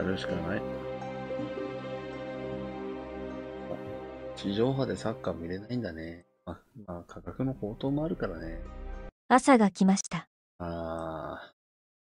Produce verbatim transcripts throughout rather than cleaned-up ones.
るしかない。地上波でサッカー見れないんだね。ま、まあ、価格の高騰もあるからね。 朝が来ました。 ああ。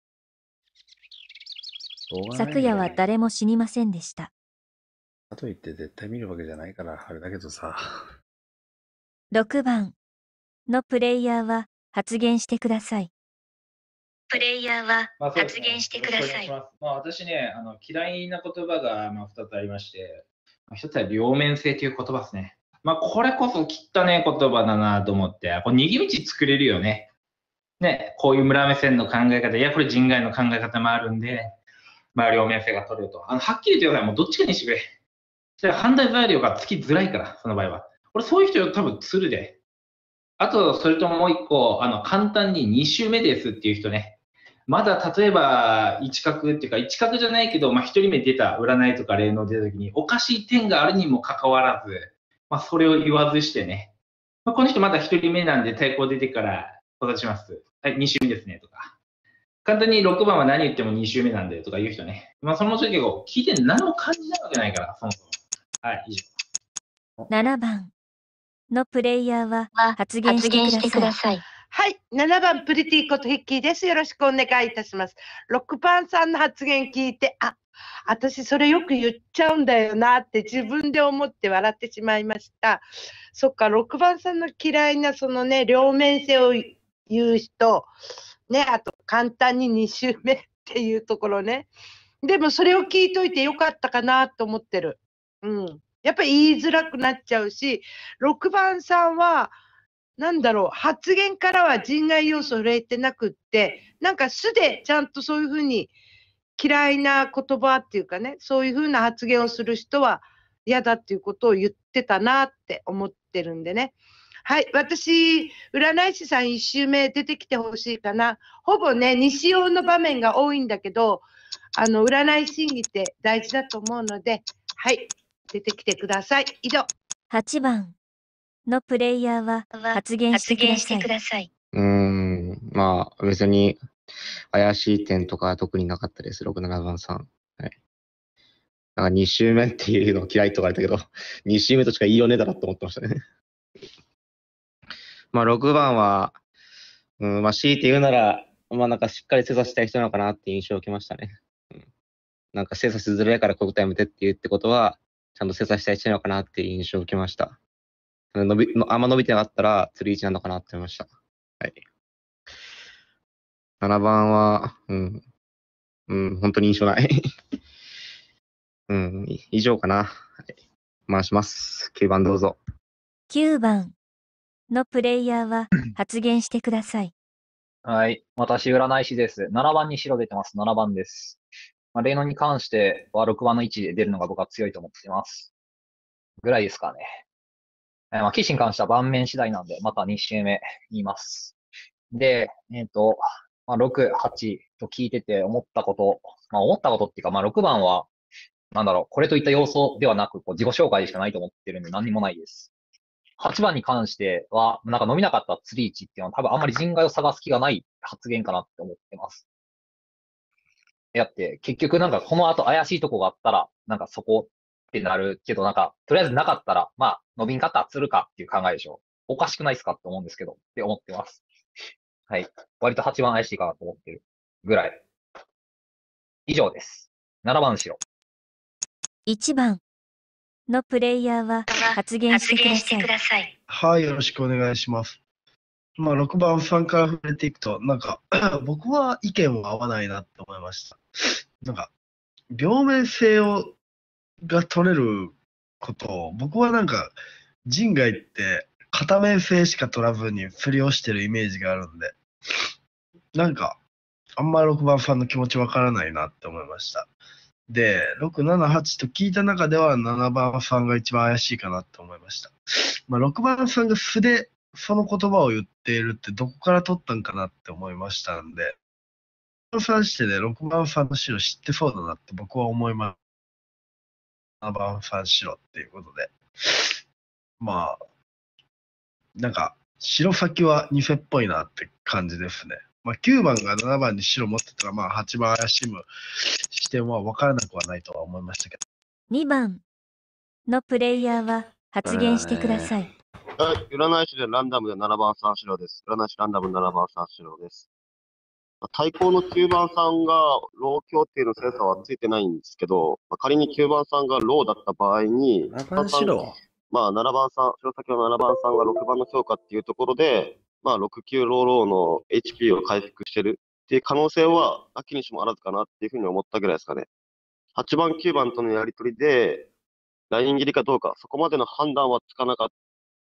しょうがない昨夜はね。 誰も死にませんでした。 かといって絶対見るわけじゃないから、あれだけどさ。 ろくばんのプレイヤーは発言してください。プレイヤーはまあそうですね、 発言してください。 よろしくお願いします。まあ、私ね、あの嫌いな言葉がまあふたつありまして、ひとつは両面性という言葉ですね。まあ、これこそ汚ね言葉だなと思って、これ逃げ道作れるよね。ね、こういう村目線の考え方、いや、これ人外の考え方もあるんで、まあ、両面性が取れると。あのはっきり言ってください。もうどっちかにしてくれ。じゃあ判断材料がつきづらいから、その場合は。俺、そういう人多分するで。あと、それともう一個、あの簡単にに周目ですっていう人ね。まだ例えば、一角っていうか、一角じゃないけど、まあ、一人目出た、占いとか霊能出たときに、おかしい点があるにもかかわらず、まあ、それを言わずしてね、まあ、この人まだ一人目なんで、対抗出てからお出します。はい、に周目ですね、とか。簡単にろくばんは何言ってもに周目なんで、とか言う人ね。まあ、その人結構、聞いて何も感じないわけないから、そもそも。はい、以上。 ななばんのプレイヤーは発言してください。 はい、ななばんプリティことヒッキーです。よろしくお願いいたします。ろくばんさんの発言聞いて、あ、私それよく言っちゃうんだよなって自分で思って笑ってしまいました。そっか、ろくばんさんの嫌いなそのね、両面性を言う人、ね、あと簡単にに周目っていうところね。でもそれを聞いといてよかったかなと思ってる。うん。やっぱり言いづらくなっちゃうし、ろくばんさんは、なんだろう、発言からは人外要素を入れてなくって、なんか素でちゃんとそういうふうに嫌いな言葉っていうかね、そういうふうな発言をする人は嫌だっていうことを言ってたなって思ってるんでね。はい、私、占い師さんいち周目出てきてほしいかな。ほぼね、西用の場面が多いんだけど、あの、占い審議って大事だと思うので、はい、出てきてください。以上。 はちばんのプレイヤーは発言してください。 うーん、まあ別に怪しい点とか特になかったです、ろく、ななばんさん。はい。なんかに周目っていうの嫌いとか言ったけど、に周目としか言いようねえだろって思ってましたね。まあろくばんは、うん、まあ強いて言うなら、まあなんかしっかり精査したい人なのかなって印象を受けましたね。うん、なんか精査しづらいからこういうことやめてって言うってことは、ちゃんと精査したい人なのかなっていう印象を受けました。伸びのあんま伸びてなかったら、釣りいちなのかなって思いました。はい。ななばんは、うん、うん、本当に印象ない。うん、以上かな。はい、回します。きゅうばんどうぞ。 きゅうばんのプレイヤーは発言してください。 はい。私、占い師です。ななばんに白出てます。ななばんです。まあ、霊能に関してはろくばんの位置で出るのが僕は強いと思っています。ぐらいですかね。えー、まあ、騎士に関しては盤面次第なんで、またに周目言います。で、えっ、ー、と、まあ、ろく、はちと聞いてて思ったこと、まあ、思ったことっていうか、まあ、ろくばんは、なんだろう、これといった要素ではなく、こう自己紹介しかないと思ってるんで何にもないです。はちばんに関しては、なんか飲みなかった釣り市っていうのは多分あんまり人外を探す気がない発言かなって思ってます。やって、結局なんかこの後怪しいとこがあったら、なんかそこってなるけど、なんか、とりあえずなかったら、まあ、飲みんかったら釣るかっていう考えでしょ。おかしくないですかって思うんですけど、って思ってます。はい。割とはちばん怪しいかなと思ってるぐらい。以上です。ななばん白。 いちばんのプレイヤーは発言してください。 はい、よろしくお願いします。まあ、ろくばんさんから触れていくと、なんか、僕は意見は合わないなって思いました。なんか、両面性をが取れることを、僕はなんか、人外って片面性しか取らずに釣りをしてるイメージがあるんで、なんか、あんまろくばんさんの気持ちわからないなって思いました。で、ろく、なな、はちと聞いた中ではななばんさんが一番怪しいかなって思いました。まあ、ろくばんさんが素でその言葉を言っているってどこから取ったんかなって思いましたんで、ろくばんさんしてでろくばんさんの白知ってそうだなって僕は思います。ななばんさん白っていうことで。まあ、なんか、白先は偽っぽいなって感じですね。 まあ、きゅうばんがななばんに白持ってたら、まあ、はちばん怪しむ視点は分からなくはないとは思いましたけど。 にばんのプレイヤーは発言してください。 はい、占い師でランダムでななばんさん白です。占い師ランダムななばんさん白です。対抗のきゅうばんさんがロー強っていうの精査はついてないんですけど、まあ、仮にきゅうばんさんがローだった場合に、 ななばん白。 まあななばんさん、白先のななばんさんがろくばんの評価っていうところで、まあろくきゅうローローの エイチピー を回復してるっていう可能性は、なきにしもあらずかなっていうふうに思ったぐらいですかね。はちばん、きゅうばんとのやりとりで、ライン切りかどうか、そこまでの判断はつかなかった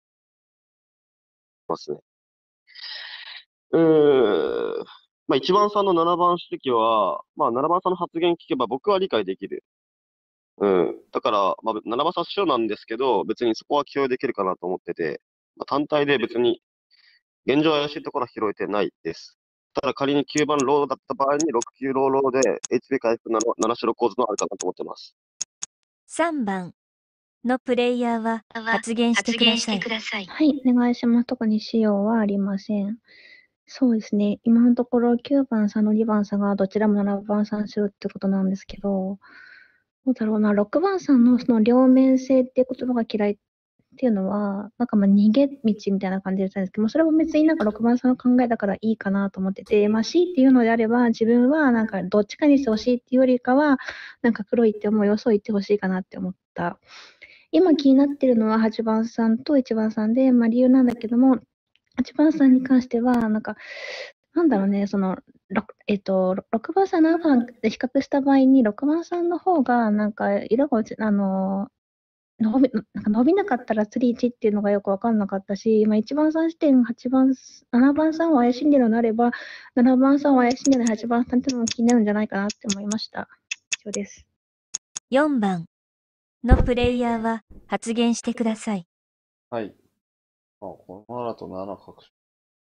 ますね。うーん。まあいちばんさんのななばん指摘は、まあななばんさんの発言聞けば僕は理解できる。うん。だから、まあななばんさん白なんですけど、別にそこは許容できるかなと思ってて、まあ、単体で別に、現状怪しいところは拾えてないです。ただ仮にきゅうばんローだった場合にろくきゅうローローで エイチピー 回復なのなな白構図のあるかなと思ってます。 さんばんのプレイヤーは発言してください。 はい、お願いします。特に使用はありません。そうですね。今のところきゅうばんさんのにばんさんがどちらもななばんさん白ってことなんですけど、どうだろうな、ろくばんさんのその両面性っていう言葉が嫌いっていうのは、なんかまあ逃げ道みたいな感じで言ったんですけど、それも別になんかろくばんさんの考えだからいいかなと思ってて、まあ C っていうのであれば、自分はなんかどっちかにしてほしいっていうよりかは、なんか黒いって思いをそう言ってほしいかなって思った。今気になってるのははちばんさんといちばんさんで、まあ理由なんだけども、はちばんさんに関しては、なんか、なんだろうね、その、えっと、ろくばんさん、ななばんで比較した場合に、ろくばんさんの方が、なんか、色が落ち、あの、伸びなんか伸びなかったらスリーいちっていうのがよく分かんなかったし、まあ、いちばんさん視点、はちばん、ななばんさんを怪しんでるのであれば、ななばんさんを怪しんでないはちばんさんっていうのも気になるんじゃないかなって思いました。以上です。 よんばんのプレイヤーは発言してください。 はい。まあ、このななとなな確証。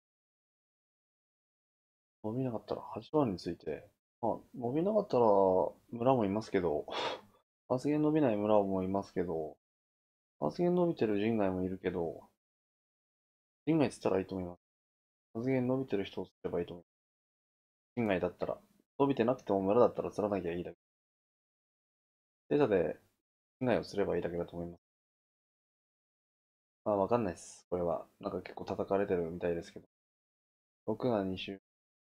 伸びなかったらはちばんについて、まあ、伸びなかったら村もいますけど、発言伸びない村もいますけど、発言伸びてる陣外もいるけど、陣外つったらいいと思います。発言伸びてる人をすればいいと思います。陣外だったら、伸びてなくても村だったら釣らなきゃいいだけ。データで陣外をすればいいだけだと思います。まあ、わかんないです。これは。なんか結構叩かれてるみたいですけど。ろくがに周。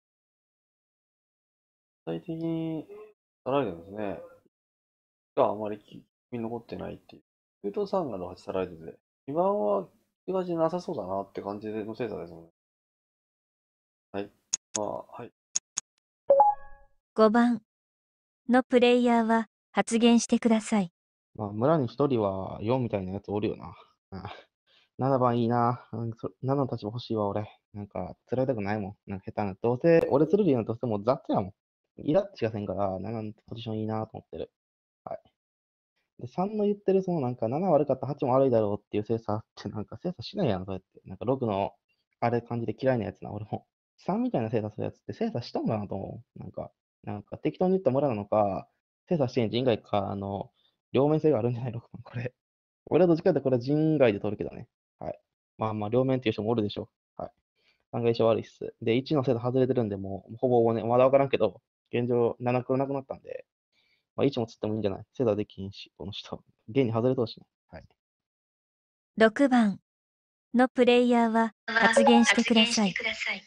具体的に取られてるんですね。があまり記憶に残ってないっていう。きゅうとさんがはち取られてて、にばんは気がじなさそうだなって感じでの精査ですもんね。はい。まあ、はい。 ごばんのプレイヤーは発言してください。 まあ、村に一人はよんみたいなやつおるよな。ななばんいいな。ななの立場欲しいわ、俺。なんか、釣られたくないもん。なんか下手な。どうせ、俺釣る理由はどうせもう雑やもん。イラッとしかせんから、ななのポジションいいなと思ってる。はい。で、さんの言ってる、そのなんか、なな悪かったらはちも悪いだろうっていう精査って、なんか精査しないやん、そうやって。なんかろくの、あれ感じで嫌いなやつな、俺も。さんみたいな精査するやつって精査したんだなと思う。なんか、なんか適当に言った村なのか、精査してん人外か、あの、両面性があるんじゃないのかな、これ。俺はどっちかってこれは人外で取るけどね。はい。まあまあ、両面っていう人もおるでしょう。はい。考え性悪いっす。で、いちの精査外れてるんで、もう、ほぼほぼね、まだわからんけど、現状なな黒なくなったんで、まあ、いちも釣ってもいいんじゃない？精査できんし、この人。現に外れとうしね。はい。 ろくばんのプレイヤーは発言してください。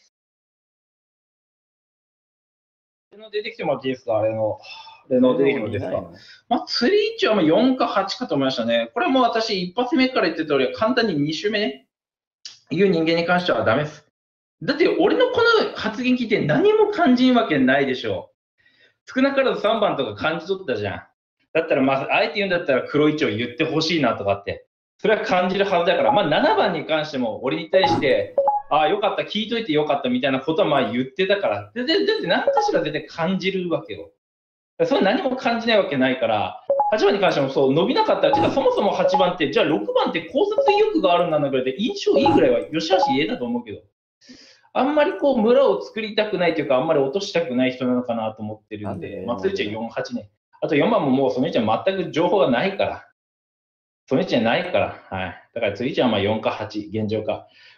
レノ出てきてもらっていいですか？レノ。レノ出てきてもらっていいですか？まあ、釣り位置はよんかはちかと思いましたね。これはもう私、一発目から言ってた通り、簡単にに周目ね、言う人間に関してはダメです。だって、俺のこの発言聞いて何も感じんわけないでしょ。少なからずさんばんとか感じ取ったじゃん。だったら、まあ、あえて言うんだったら黒い位置を言ってほしいなとかって。それは感じるはずだから、まあ、ななばんに関しても、俺に対して、ああ、よかった、聞いといてよかったみたいなことはまあ言ってたから。で、で、だって何かしら絶対感じるわけよ。それ何も感じないわけないから、はちばんに関してもそう、伸びなかったら、てかそもそもはちばんって、じゃあろくばんって考察意欲があるんだぐらいで、印象いいぐらいはよしあし言えたと思うけど、あんまりこう村を作りたくないというか、あんまり落としたくない人なのかなと思ってるんで、まあ、それじゃよんはちね。あとよんばんももうその位置は全く情報がないから。その位置じゃないから。はい。だから次じゃあまあよんかはち、現状か。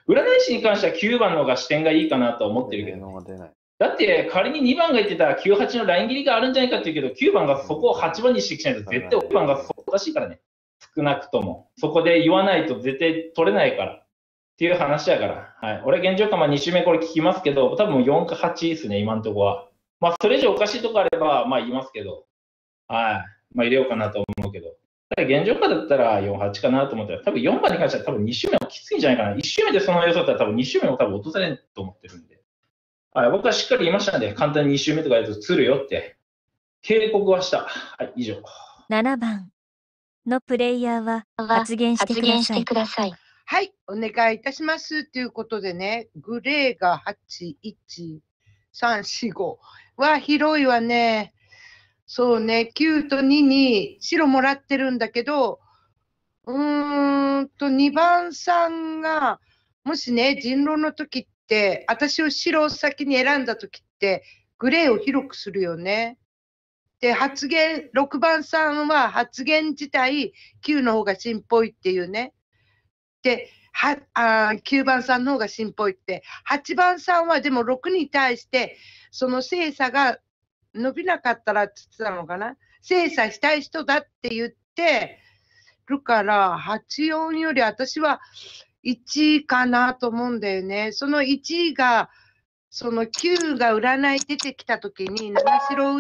占い師に関してはきゅうばんの方が視点がいいかなと思ってるけど、 のが出ない。 だって仮ににばんが言ってたらきゅうはちのライン切りがあるんじゃないかって言うけど、きゅうばんがそこをはちばんにしてきちゃうと絶対きゅうばんがおかしいからね。少なくとも。そこで言わないと絶対取れないから。っていう話だから。はい。俺現状かまあに週目これ聞きますけど、多分よんかはちですね、今のところは。まあそれ以上おかしいとこあれば、まあ言いますけど。はい。まあ入れようかなと思うけど。ただ現状かだったらよんはちかなと思ったら、多分よんばんに関しては多分に週目もきついんじゃないかな。いち週目でその予想だったら多分に週目も多分落とされると思ってるんで。はい、僕はしっかり言いましたんで、簡単にに週目とかやると釣るよって、警告はした。はい、以上。 ななばんのプレイヤーは発言してください。 はい、お願いいたします。ということでね、グレーがはち、いち、さん、よん、ごは広いわね。そうね、きゅうとにに白もらってるんだけど、うーんとにばんさんが、もしね、人狼の時って、私を白を先に選んだ時って、グレーを広くするよね。で、発言、ろくばんさんは発言自体、きゅうの方が真っぽいっていうね。で、はあきゅうばんさんの方が真っぽいって。はちばんさんはでもろくに対して、その精査が伸びなかったらって言ってたのかな。精査したい人だって言ってるから、はちよんより私はいちかなと思うんだよね。そのいちが、そのきゅうが占い出てきたときに、なな白打って、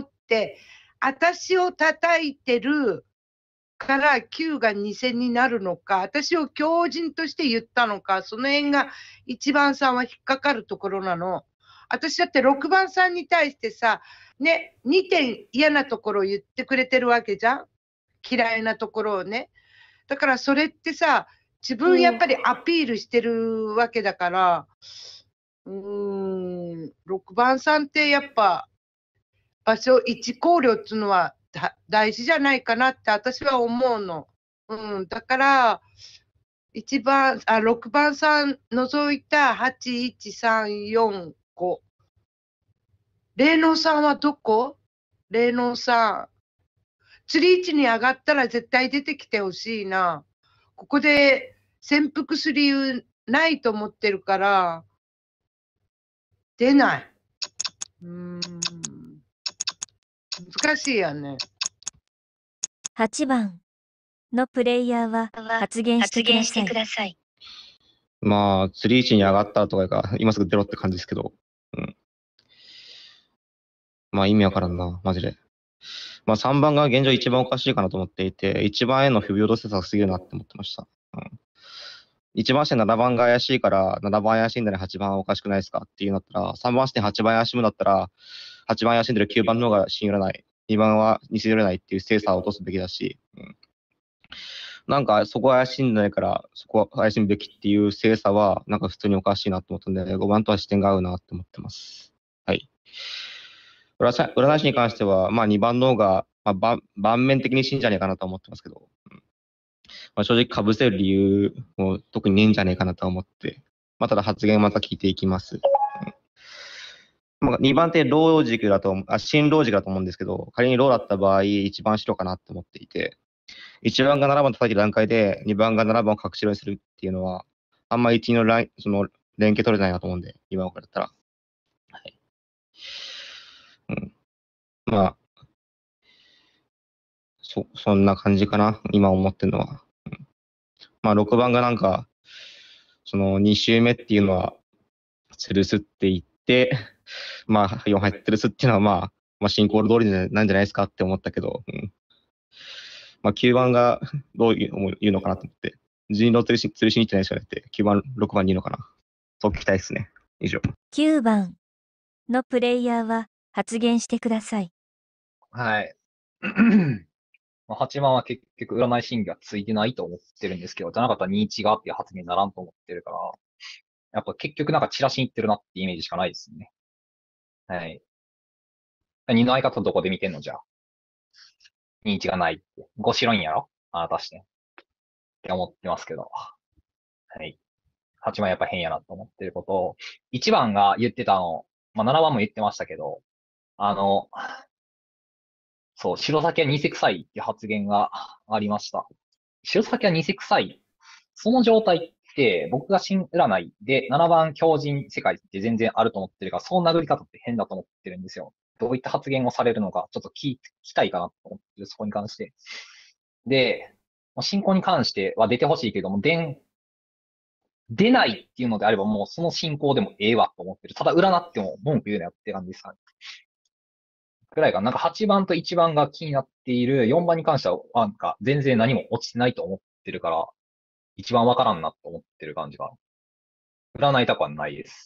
私を叩いてるからきゅうがに戦になるのか、私を強靭として言ったのか、その辺がいちばんさんは引っかかるところなの。私だってろくばんさんに対してさ、ね、にてん嫌なところを言ってくれてるわけじゃん。嫌いなところをね。だからそれってさ、自分やっぱりアピールしてるわけだから、うーん、ろくばんさんってやっぱ場所いち考慮っていうのは大事じゃないかなって私は思うの。うん、だからいちばんあろくばんさん除いたはち、いち、さん、よん、ご。霊能さんはどこ？霊能さん。釣り位置に上がったら絶対出てきてほしいな。ここで潜伏する理由ないと思ってるから、出ない。うーん。難しいやね。 はちばんのプレイヤーは発言してください。 まあ、釣り位置に上がったとかが、今すぐ出ろって感じですけど。うん。まあ、意味わからんな、マジで。まあ、さんばんが現状一番おかしいかなと思っていて、いちばんへの不平等施策が過ぎるなって思ってました。うん。いちばん視点ななばんが怪しいから、ななばん怪しいんだね、はちばんはおかしくないですかっていうんだったら、さんばん視点はちばん怪しむんだったら、はちばん怪しんでるきゅうばんの方が信用ない。にばんは偽寄れないっていう精査を落とすべきだし、うん、なんかそこは怪しんでないから、そこは怪しむべきっていう精査は、なんか普通におかしいなと思ったんで、ごばんとは視点が合うなって思ってます。はい。占い師に関しては、まあにばんの方が、まあ、盤面的に信じゃねえかなと思ってますけど、うんまあ、正直被せる理由も特にねえんじゃねえかなと思って、まあ、ただ発言をまた聞いていきます。うんまあ、にばん手、ロー軸だと、あ、新ロー軸だと思うんですけど、仮にローだった場合、いちばん白かなと思っていて、いちばんがななばん叩いてる段階で、にばんがななばんを隠し白にするっていうのは、あんまりいちのライン、その連携取れないなと思うんで、にばんからだったら。はい。うん。まあ、そ、そんな感じかな、今思ってるのは。うん、まあ、ろくばんがなんか、そのに周目っていうのは、吊るすって言って、まあ、よん入ってるすっていうのは、まあ、まあ、進行通りなんじゃないですかって思ったけど、うん、まあ、きゅうばんがどういう言うのかなと思って、人狼吊るし、吊るしに行ってない人がいて、きゅうばん、ろくばんに言うのかな。そう聞きたいですね。以上。 きゅうばんのプレイヤーは発言してください。 はい。はちばんは結局占い審議はついてないと思ってるんですけど、じゃなかったらにいちがっていう発言にならんと思ってるから、やっぱ結局なんかチラシに行ってるなってイメージしかないですね。はい。にの相方どこで見てんのじゃあ。にいちがないって。ご白いんやろあなたして。って思ってますけど。はい。はちばんやっぱ変やなと思ってることを、いちばんが言ってたの、まあななばんも言ってましたけど、あの、そう、白酒は偽臭いって発言がありました。白酒は偽臭い。その状態っ 、僕が新占いでななばん強靭世界って全然あると思ってるから、その殴り方って変だと思ってるんですよ。どういった発言をされるのか、ちょっと聞聞きたいかなと思ってる、そこに関して。で、進行に関しては出てほしいけども、出ん、出ないっていうのであれば、もうその進行でもええわと思ってる。ただ占っても文句言うなよって感じですかね。ぐらいかな。なんかはちばんといちばんが気になっている、よんばんに関しては、なんか全然何も落ちてないと思ってるから、一番わからんなと思ってる感じかな。占いたくはないです。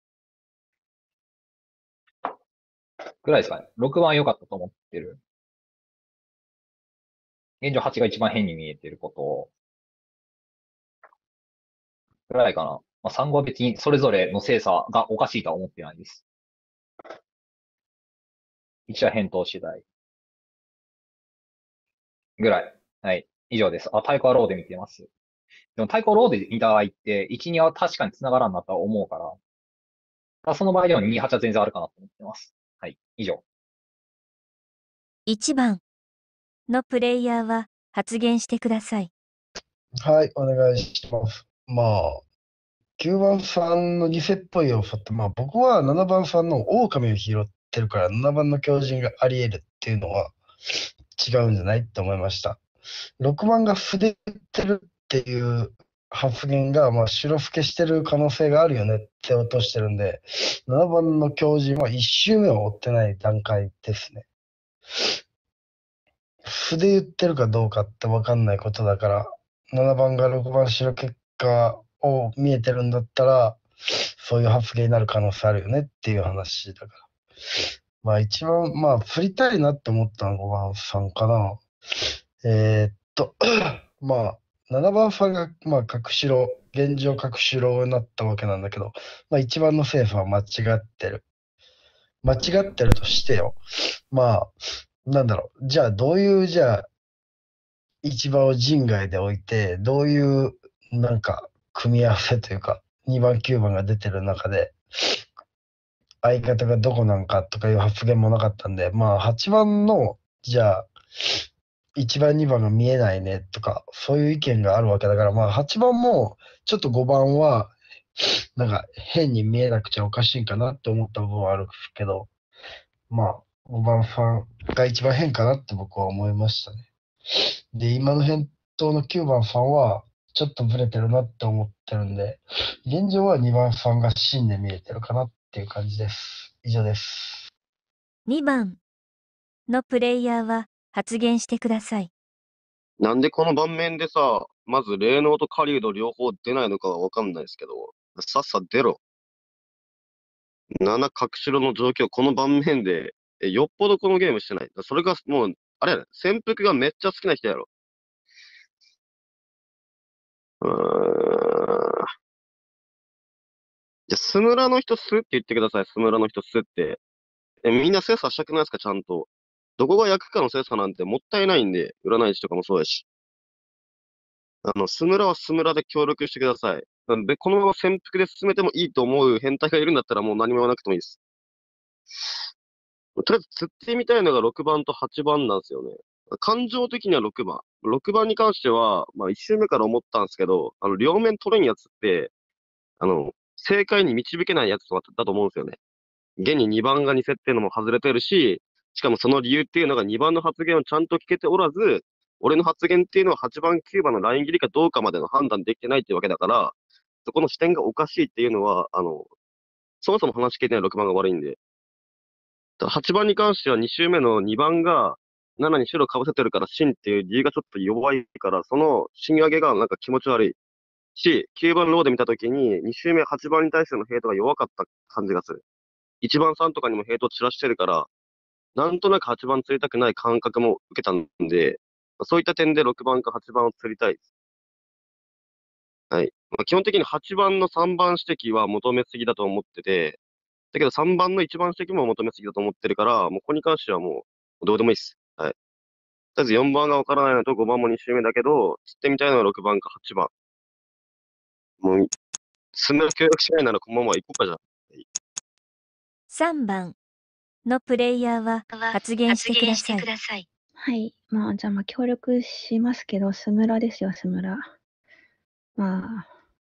ぐらいですかね。ろくばん良かったと思ってる。現状はちが一番変に見えてることを。ぐらいかな。まあ、さんごは別にそれぞれの精査がおかしいとは思ってないです。いちは返答次第。ぐらい。はい。以上です。あ、太鼓はローで見てます。でも太鼓ローで見た場合って、いち、には確かに繋がらんなとは思うから、まあ、その場合でもに、はちは全然あるかなと思ってます。はい。以上。 いちばんのプレイヤーは発言してください。 はい、お願いします。まあ、きゅうばんさんの偽っぽい要素って、まあ僕はななばんさんの狼を拾ってるから、ななばんの強靭があり得るっていうのは違うんじゃないって思いました。ろくばんが素で言ってるっていう発言が、まあ白老けしてる可能性があるよねって落としてるんで、ななばんの強靭はいち周目を追ってない段階ですね。素で言ってるかどうかって分かんないことだから、ななばんがろくばん白結果を見えてるんだったら、そういう発言になる可能性あるよねっていう話だから。まあ一番、まあ振りたいなって思ったのはごばんさんかな。えーっと、まあななばんさんが、まあ角白、現状角白になったわけなんだけど、まあいちばんの政府は間違ってる。間違ってるとしてよ。まあ、なんだろう。じゃあどういう、じゃあ、一番を人外で置いて、どういうなんか組み合わせというか、にばんきゅうばんが出てる中で、相方がどこなんかとかいう発言もなかったんで、まあはちばんの、じゃあ、いちばんにばんが見えないねとか、そういう意見があるわけだから、まあはちばんも、ちょっとごばんは、なんか変に見えなくちゃおかしいかなって思った部分はあるけど、まあごばんさんが一番変かなって僕は思いましたね。で、今の返答のきゅうばんさんは、ちょっとブレてるなって思ってるんで、現状はにばんさんが真で見えてるかなっていう感じです。以上です。 にばんのプレイヤーは発言してください。 なんでこの盤面でさ、まず霊能と狩人両方出ないのかはわかんないですけど、さっさ出ろ。なな角白の状況、この盤面で、えよっぽどこのゲームしてない。それがもう、あれやね、潜伏がめっちゃ好きな人やろ。うーん。じゃ、スムラの人すって言ってください、スムラの人すって。え、みんな精査したくないですか、ちゃんと。どこが役かの精査なんてもったいないんで、占い師とかもそうやし。あの、スムラはスムラで協力してください。で、このまま潜伏で進めてもいいと思う変態がいるんだったらもう何も言わなくてもいいです。とりあえず釣ってみたいのがろくばんとはちばんなんですよね。感情的にはろくばん。ろくばんに関しては、まあいち周目から思ったんですけど、あの、両面取れんやつって、あの、正解に導けないやつだと思うんですよね。現ににばんが偽っていうのも外れてるし、しかもその理由っていうのがにばんの発言をちゃんと聞けておらず、俺の発言っていうのははちばん、きゅうばんのライン切りかどうかまでの判断できてないっていうわけだから、そこの視点がおかしいっていうのは、あの、そもそも話聞いてないろくばんが悪いんで。はちばんに関してはに周目のにばんがななに白被せてるから真っていう理由がちょっと弱いから、その芯上げがなんか気持ち悪いし、きゅうばんローで見たときにに周目はちばんに対してのヘイトが弱かった感じがする。いちばんさんとかにもヘイトを散らしてるから、なんとなくはちばん釣りたくない感覚も受けたんで、そういった点でろくばんかはちばんを釣りたいです。はい。まあ、基本的にはちばんのさんばん指摘は求めすぎだと思ってて、だけどさんばんのいちばん指摘も求めすぎだと思ってるから、もうここに関してはもうどうでもいいです。はい。とりあえずよんばんがわからないのとごばんもに周目だけど、釣ってみたいのはろくばんかはちばん。もう、スムラ協力しないならこのまま行こうかじゃあ。はい、 さんばんのプレイヤーは発言してください。 はい。まあ、じゃあ、まあ、協力しますけど、スムラですよ、スムラ。まあ、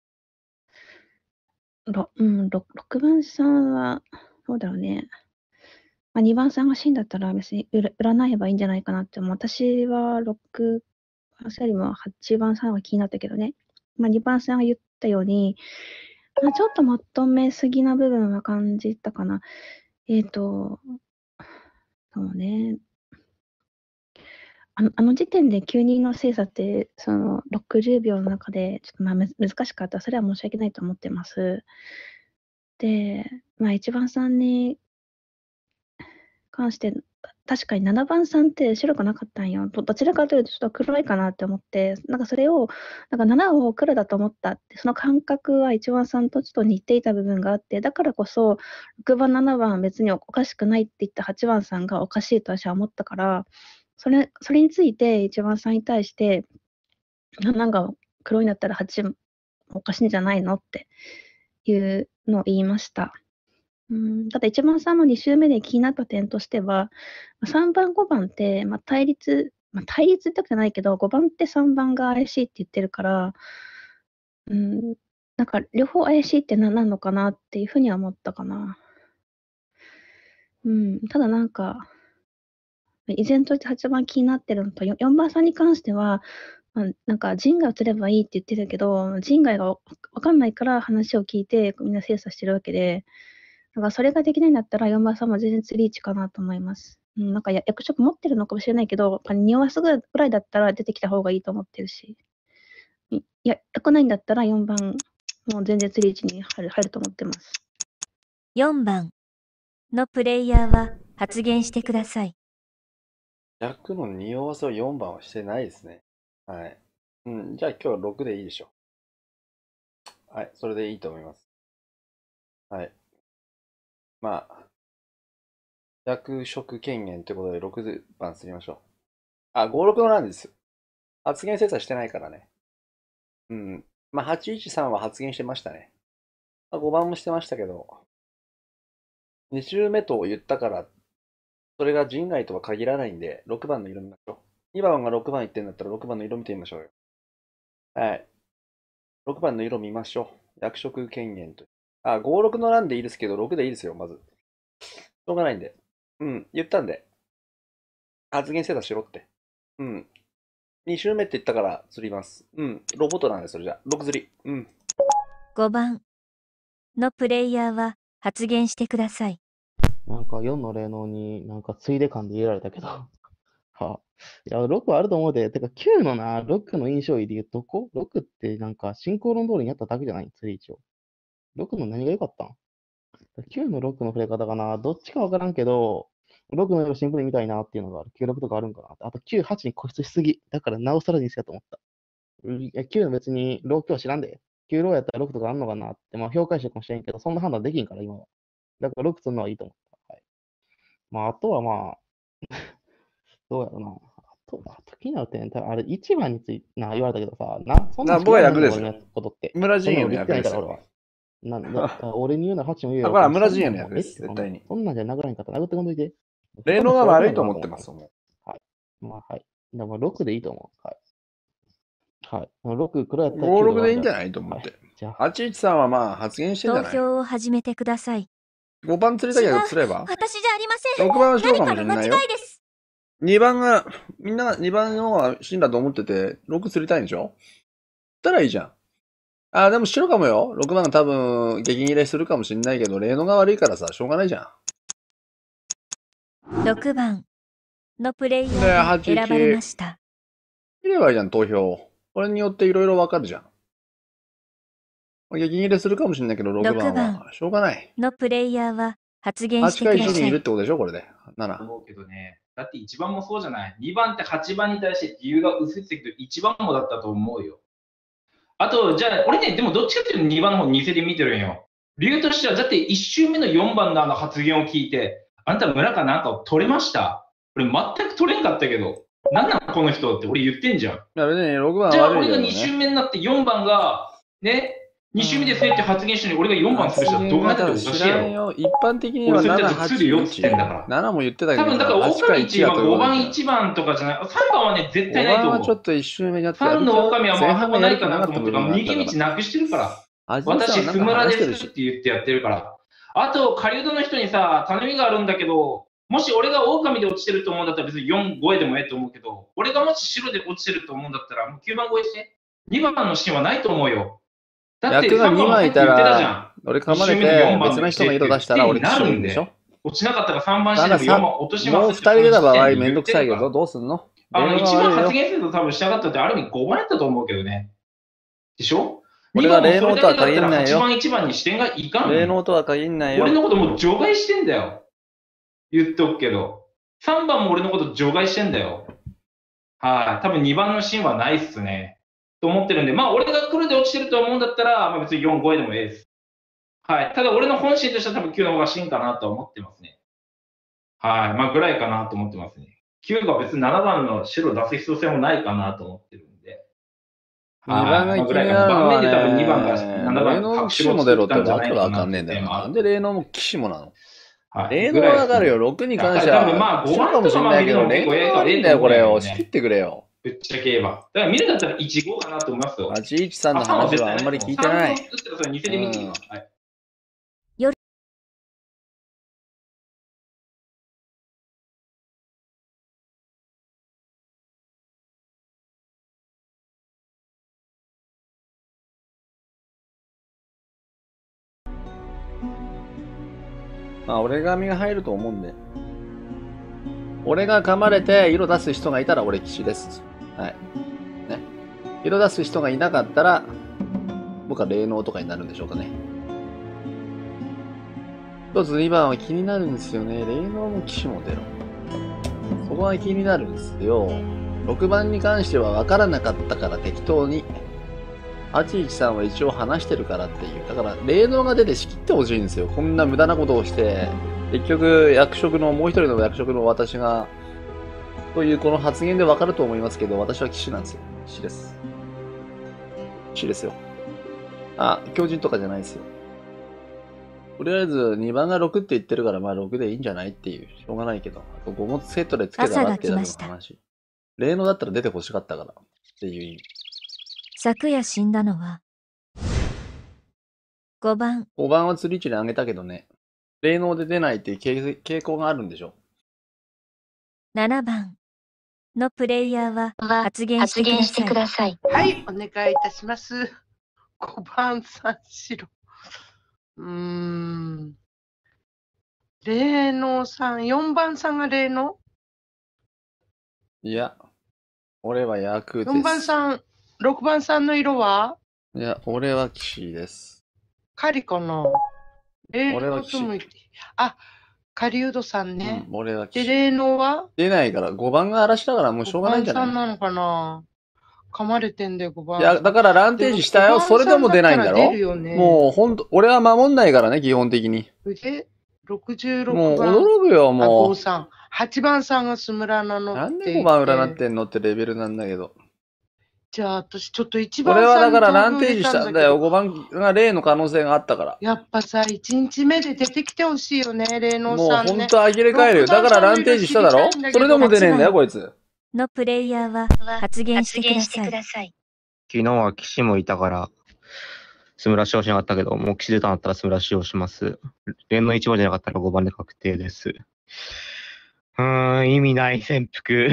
ろうん、ろろくばんさんは、どうだろうね。まあ、にばんさんが死んだったら別に占占えばいいんじゃないかなって思う。私はろくばんさんよりもはちばんさんが気になったけどね。まあ、にばんさんが言ったように、まあ、ちょっとまとめすぎな部分は感じたかな。えっ、と、そうね。あのあの時点できゅうにんの精査って、そのろくじゅうびょうの中で、ちょっとまあむ難しかった。それは申し訳ないと思ってます。で、まあ、いちばんさんに関して、確かにななばんさんって白くなかったんよ。どどちらかというとちょっと黒いかなって思って、なんかそれを、なんかななを黒だと思ったって、その感覚はいちばんさんとちょっと似ていた部分があって、だからこそ、ろくばん、ななばんは別におかしくないって言ったはちばんさんがおかしいと私は思ったから、それそれについていちばんさんに対して、ななが黒いんだったらはちおかしいんじゃないのっていうのを言いました。うん、ただいちばんさんのに週目で気になった点としては、ま、さんばん、ごばんって、ま、対立ま、対立ってわけじゃないけど、ごばんってさんばんが怪しいって言ってるから、うん、なんか両方怪しいってなんなんのかなっていう風には思ったかな。うん、ただなんか、依然としてはちばん気になってるのと、よよんばんさんに関しては、ま、なんか陣が移ればいいって言ってたけど、陣外がわわかんないから話を聞いて、みんな精査してるわけで、だからそれができないんだったらよんばんさんも全然釣り位置かなと思います。うん、なんかや役職持ってるのかもしれないけど、ま、匂わすぐぐらいだったら出てきた方がいいと思ってるし。いや、役ないんだったらよんばん、もう全然釣り位置に入る入ると思ってます。 よんばんのプレイヤーは発言してください。 役の匂わせをよんばんはしてないですね。はい。うん、じゃあ今日はろくでいいでしょう。はい、それでいいと思います。はい。まあ、役職権限ということでろくばんすりましょう。あ、ご、ろくの欄です。発言精査してないからね。うん。まあ、はちいちさんは発言してましたね。まあ、ごばんもしてましたけど、に週目と言ったから、それが陣外とは限らないんで、ろくばんの色見ましょう。にばんがろくばん言ってんだったらろくばんの色見てみましょうよ。はい。ろくばんの色見ましょう。役職権限と。あ、ご、ろくの欄でいいですけど、ろくでいいですよ、まず。しょうがないんで。うん、言ったんで。発言精査しろって。うん。に週目って言ったから釣ります。うん。ロボットなんです、それじゃ。ろく釣り。うん。 ごばんのプレイヤーは発言してください。 なんかよんの霊能になんかついで感で入れられたけど。は。いや、ろくはあると思うで。てかきゅうのな、ろくの印象いいで言うとこ ?ろく ってなんか進行論通りにやっただけじゃない釣り一応。ろくの何が良かったん ?きゅう のろくの触れ方かな。どっちかわからんけど、ろくの色シンプルに見たいなっていうのがある。きゅうろくとかあるんかな。あときゅうはちに固執しすぎ。だからなおさらにしようと思った。いやきゅうの別にロー今日知らんで。きゅうローやったらろくとかあんのかなって、まあ評価してかもしれんけど、そんな判断できんから今は。だからろくするのはいいと思った。はい。まああとはまあ、どうやろな。あと、あと気になる点、多分あれいちばんについてな言われたけどさ、な、そんなな僕は役ですよ。 俺のことって。 村陣営のそんなの言ってないから役ですよ。 俺は。なんだ、俺に言うならはちも言うよ。 だから村陣営の役です、 そんな絶対に。 そんなんじゃ殴らんかったら殴ってこんといて。 霊能が悪いと思ってます、もはい。まあはい。でもろくでいいと思う。はい。はい。ろく、黒やったらご、ろくでいいんじゃないと思って。 じゃあ、 はちいちさんはまあ発言してんじゃない？ 投票を始めてください。 ごばん釣りたいけど釣れば私じゃありません。 ろくばんはしようかもしれないよ。 何かの間違いです。 にばんが、みんなにばんの方が死んだと思ってて、ろく釣りたいんでしょ？ったらいいじゃん。あ、でも白かもよ。ろくばんが多分激切れするかもしれないけど、霊能が悪いからさ、しょうがないじゃん。ろくばんのプレイヤーが選ばれました。 いればいいじゃん、投票。これによっていろいろわかるじゃん。激切れするかもしれないけど、ろくばんはしょうがない。 のプレイヤーは発言してください。 はちかいいちにいるってことでしょ、これで。なな。 思うけどね。だっていちばんもそうじゃない。にばんってはちばんに対して理由が薄いって言うけど、いちばんもだったと思うよ。あと、じゃあ、俺ね、でもどっちかっていうとにばんの方偽で見てるんよ。理由としては、だっていち周目のよんばんのあの発言を聞いて、あんた村かなんかを取れました？俺全く取れんかったけど、なんなんこの人って俺言ってんじゃん。 いや別にろくばんじゃあ悪いけどね。 俺がに周目になってよんばんが、ね、に周目でせって発言したのに俺がよんばんする人はどうなってもおかしいやろ。 一般的にはなな、はち、 よって言ってんだから。 ななも言ってたけど、 多分だから狼いちはごばんいちばんとかじゃない。さんばんはね、絶対ないと思う。 ごばんはちょっといち周目になってファンの狼はもうあそこないかなと思ってるから、逃げ道なくしてるから。 あじいさんは私、 なんかスムラで話してるし。 すって言ってやってるから。あと、狩人の人にさ、頼みがあるんだけど、もし俺が狼で落ちてると思うんだったら別によん、ごえでもええと思うけど、俺がもし白で落ちてると思うんだったら、もうきゅうばん超えして。にばんのシーンはないと思うよ。だって役がさんばんにまいいたもさっき言ってたじゃら、 ん。 俺噛まれ一周目のよてんばん別の人が色出したら俺騎士でいいんでしょ。 落ちなかったらさんばんただしてでもよんばんさ、 落としますもうふたり出た場合めんどくさいけど、どうすんの？ あの、 レーノ一番が悪いよ。 発言すると多分したかったってある意味ごばんやったと思うけどね。でしょ？ 俺が霊能とは限んないよ。 はちばんいちばんに視点がいかんの。 霊能とは限んないよ。 俺のこともう除外してんだよ。言っておくけど。さんばんも俺のこと除外してんだよ。はい。多分にばんのシーンはないっすね。と思ってるんで、まあ俺が来るで落ちてると思うんだったら、まあ別によん、ごえでもええです。はい。ただ俺の本心としては多分きゅうの方が真かなとは思ってますね。はい。まあぐらいかなと思ってますね。きゅうが別にななばんの白出す必要性もないかなと思ってるんで。 にばんが気になるのは盤面で多分にばんがね、 ななばん霊能も騎士も出ろってわけわかんねえんだよな。なんで霊能も騎士もなの？霊能はわかるよ。ろくに関しては。 まあ一緒かもしれないけど、霊能は悪いんだよ、これを。仕切ってくれよ。 ぶっちゃけ言えば。だから見るんだったらいちごかなと思いますよ。 はちいちさんの話はあんまり聞いてない。 にせで見てみます。はい。 まあ、俺神が入ると思うんで。俺が噛まれて色出す人がいたら俺騎士です。はい。ね。色出す人がいなかったら、僕は霊能とかになるんでしょうかね。一つにばんは気になるんですよね。霊能も騎士も出ろ。そこが気になるんですよ。ろくばんに関しては分からなかったから適当に。はちいちさんは一応話してるからっていう。だから、霊能が出て仕切ってほしいんですよ。こんな無駄なことをして、結局、役職の、もう一人の役職の私が、というこの発言で分かると思いますけど、私は騎士なんですよ。騎士です。騎士ですよ。あ、狂人とかじゃないですよ。とりあえず、にばんがろくって言ってるから、まあろくでいいんじゃないっていう。しょうがないけど。あとごもつセットでつけたらっていうだけの話。霊能だったら出てほしかったから。っていう意味。 昨夜死んだのはごばん。 ごばんは釣り位置に上げたけどね。霊能で出ないっていう傾傾向があるんでしょ。 ななばんのプレイヤーは発言してください。 はい、お願いいたします。ごばんさん白。うーん。霊能さん、よんばんさんが霊能？ いや、俺は役です。 よんばんさん、ろくばんさんの色はいや、俺は騎士です。 カリかな？ 俺は騎士。 あ、カリウドさんね。 うん、俺は騎士。 で、霊能は出ないから、ごばんが嵐だからもうしょうがないんじゃない？ ごばんさんなのかな？噛まれてんでごばん。 いや、だからランテージしたよ。それでも出ないんだろ？ ね、 もうほんと、俺は守んないからね、基本的に。 で、ろくじゅうろくばん。 もう驚くよ、もう。 ごさん。はちばんさんがスムラなのって。 なんでごばん占ってんのってレベルなんだけど。 じゃあ、私ちょっといちばん俺はだからランテージしたんだよ。ごばんが霊の可能性があったから。 やっぱさ、いちにちめで出てきてほしいよね、霊能さん、ね。 もうほんと呆れ返るよ。だからランテージしただろ？それでも出ねえんだよ、こいつ。 のプレイヤーは発言してください。 昨日は騎士もいたから、スムラ使用しなかったけど、もう騎士出たんだったらスムラ使用します。連のいちばんじゃなかったらごばんで確定です。うーん、意味ない潜伏。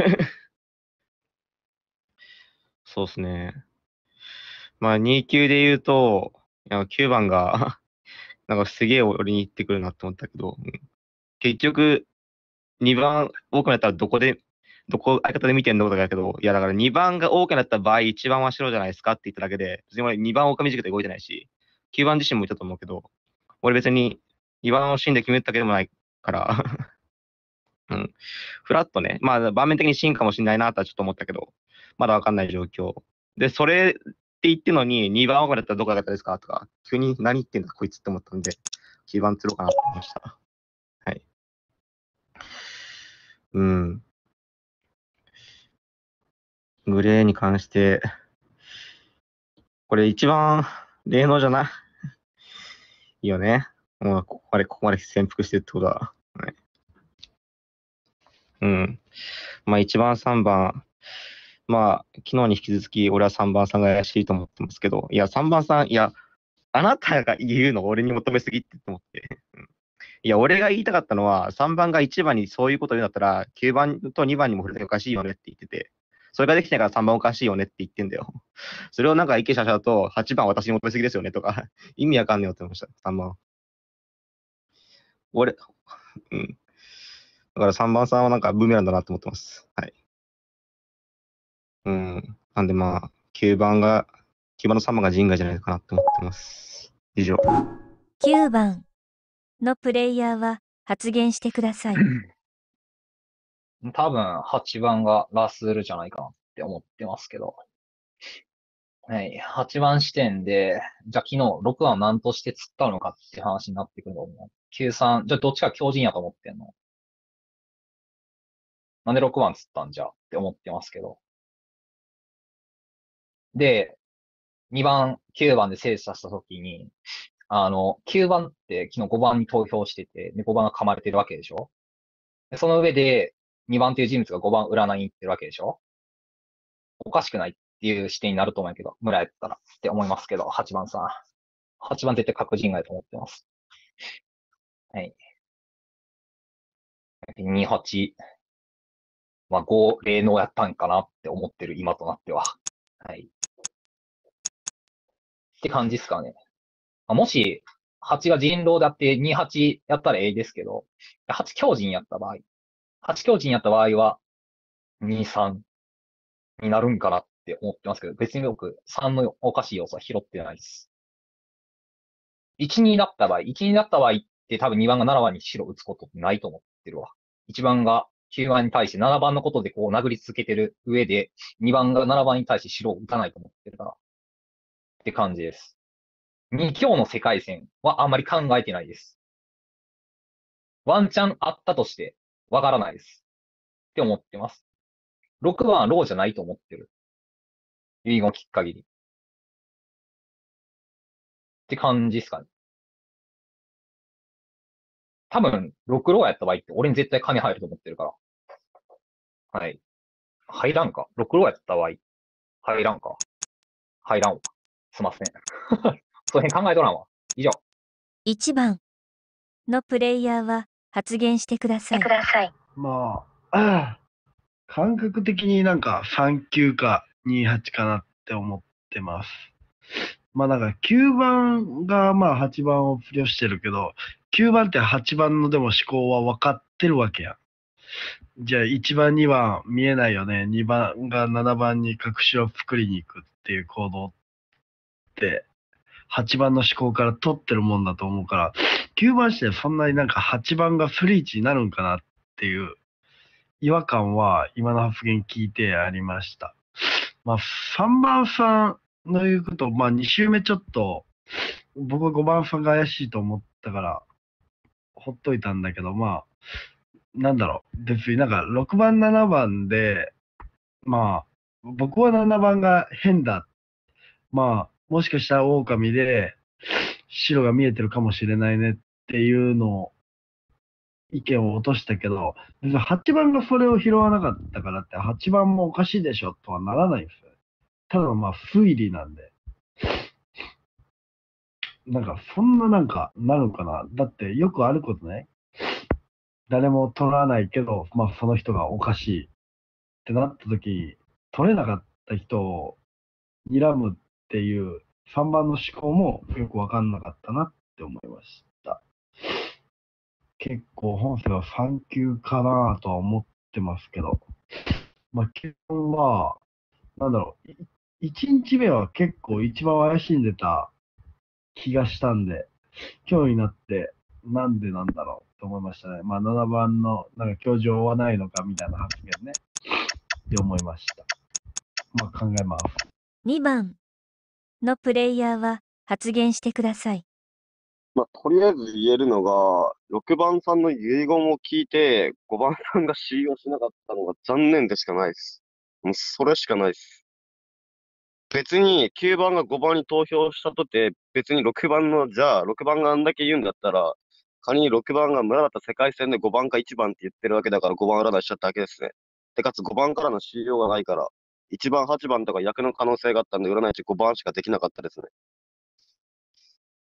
そうっすね。まあ、に級で言うと、きゅうばんが、なんかすげえ俺に言ってくるなって思ったけど、結局、にばん多くなったらどこで、どこ、相方で見てんのとかだけど、いやだからにばんが多くなった場合、いちばんは白じゃないですかって言っただけで、別に俺にばん狼軸で動いてないし、きゅうばん自身も言ったと思うけど、俺別ににばんを死んで決めたわけでもないから、うん。フラットね、まあ盤面的に死んかもしれないなとはちょっと思ったけど、まだわかんない状況。で、それって言ってのに、にばん多くなったらどこだったですかとか、急に何言ってんだこいつって思ったんで、きゅうばん釣ろうかなと思いました。はい。うん。グレーに関して、これ一番霊能じゃないいいよね。もうここまで、ここまで潜伏してるってことは。はい、うん。まあいちばんさんばん、まあ昨日に引き続き俺はさんばんさんが怪しいと思ってますけど、いやさんばんさん、いや、 あなたが言うのを俺に求めすぎって思って。うんいや、俺が言いたかったのは、さんばんがいちばんにそういうこと言うんだったら、きゅうばんとにばんにも触れておかしいよねって言ってて、それができないからさんばんおかしいよねって言ってんだよ。それをなんか池シャシャとはちばん私に求めすぎですよねとか、意味わかんねえよって思いました、さんばん。俺、うん。だからさんばんさんはなんかブーメランだなと思ってます。はい。うん。なんでまあ、きゅうばんが、きゅうばんのさんばんが人外じゃないかなと思ってます。以上。 きゅうばんのプレイヤーは発言してください。 多分はちばんがラスールじゃないかなって思ってますけど。はい。はちばん視点で、じゃあ昨日ろくばんを何として釣ったのかって話になってくると思う。きゅうさん、じゃあどっちか強靭やと思ってんの？なんでろくばん釣ったんじゃって思ってますけど。で、にばん、きゅうばんで精査したときに、あの、きゅうばんって昨日ごばんに投票してて、で、ごばんが噛まれてるわけでしょ？でその上で、にばんという人物がごばん占いに行ってるわけでしょ？おかしくないっていう視点になると思うんやけど、村やったらって思いますけど、はちばんさん。はちばん絶対確人外と思ってます。はい。にはち。まあ、ご、霊能やったんかなって思ってる今となっては。はい。って感じですかね。もし、はちが人狼であってに、はちやったらええですけど、はち強人やった場合、はち強人やった場合は、に、さんになるんかなって思ってますけど、別に僕、さんのおかしい要素は拾ってないです。いち、にだった場合、いち、にだった場合って多分にばんがななばんに白打つことってないと思ってるわ。いちばんがきゅうばんに対してななばんのことでこう殴り続けてる上で、にばんがななばんに対して白を打たないと思ってるから。って感じです。に強の世界線はあんまり考えてないです。ワンチャンあったとして、わからないです。って思ってます。ろくばんはローじゃないと思ってる。遺言を聞く限り。って感じですかね。多分、ろくローやった場合って俺に絶対金入ると思ってるから。はい。入らんか。ろくローやった場合、入らんか。入らんわ。すいません。その辺考えとらんわ。以上。 いちばんのプレイヤーは発言してください。 まあ、感覚的になんかさんきゅうかにはちかなって思ってます。まあなんかきゅうばんがまあはちばんを付与してるけど、きゅうばんってはちばんのでも思考は分かってるわけや。じゃあいちばん、にばん見えないよね。にばんがななばんに隠しを作りに行くっていう行動って、はちばんの思考から取ってるもんだと思うから、きゅうばんしてそんなになんかはちばんがフリーチになるんかなっていう違和感は今の発言聞いてありました。まあさんばんさんの言うこと、まあに周目ちょっと、僕はごばんさんが怪しいと思ったから、ほっといたんだけど、まあ、なんだろう、別になんかろくばん、ななばんで、まあ、僕はななばんが変だ。まあ、もしかしたら狼で白が見えてるかもしれないねっていうのを、意見を落としたけど、別にはちばんがそれを拾わなかったからって、はちばんもおかしいでしょとはならないんですよ。ただまあ、推理なんで。なんか、そんななんか、なるかな。だって、よくあることね。誰も取らないけど、まあ、その人がおかしいってなった時、取れなかった人を睨むっていうさんばんの思考もよくわかんなかったなって思いました。結構本性はさん級かなとは思ってますけど、まあ、基本は、なんだろう、いちにちめは結構一番怪しんでた気がしたんで、今日になってなんでなんだろうと思いましたね。まあななばんのなんか教場はないのかみたいな発言ね。って思いました。まあ考えます。 にばんのプレイヤーは発言してください。 まあ、とりあえず言えるのが、ろくばんさんの遺言を聞いて、ごばんさんが信用しなかったのが残念でしかないです。もうそれしかないです。別にきゅうばんがごばんに投票したとて、別にろくばんの、じゃあろくばんがあんだけ言うんだったら、仮にろくばんが村だった世界戦でごばんかいちばんって言ってるわけだからごばん占いしちゃっただけですね。で、かつごばんからの信用がないから、いちばん、はちばんとか役の可能性があったんで占い値ごばんしかできなかったですね。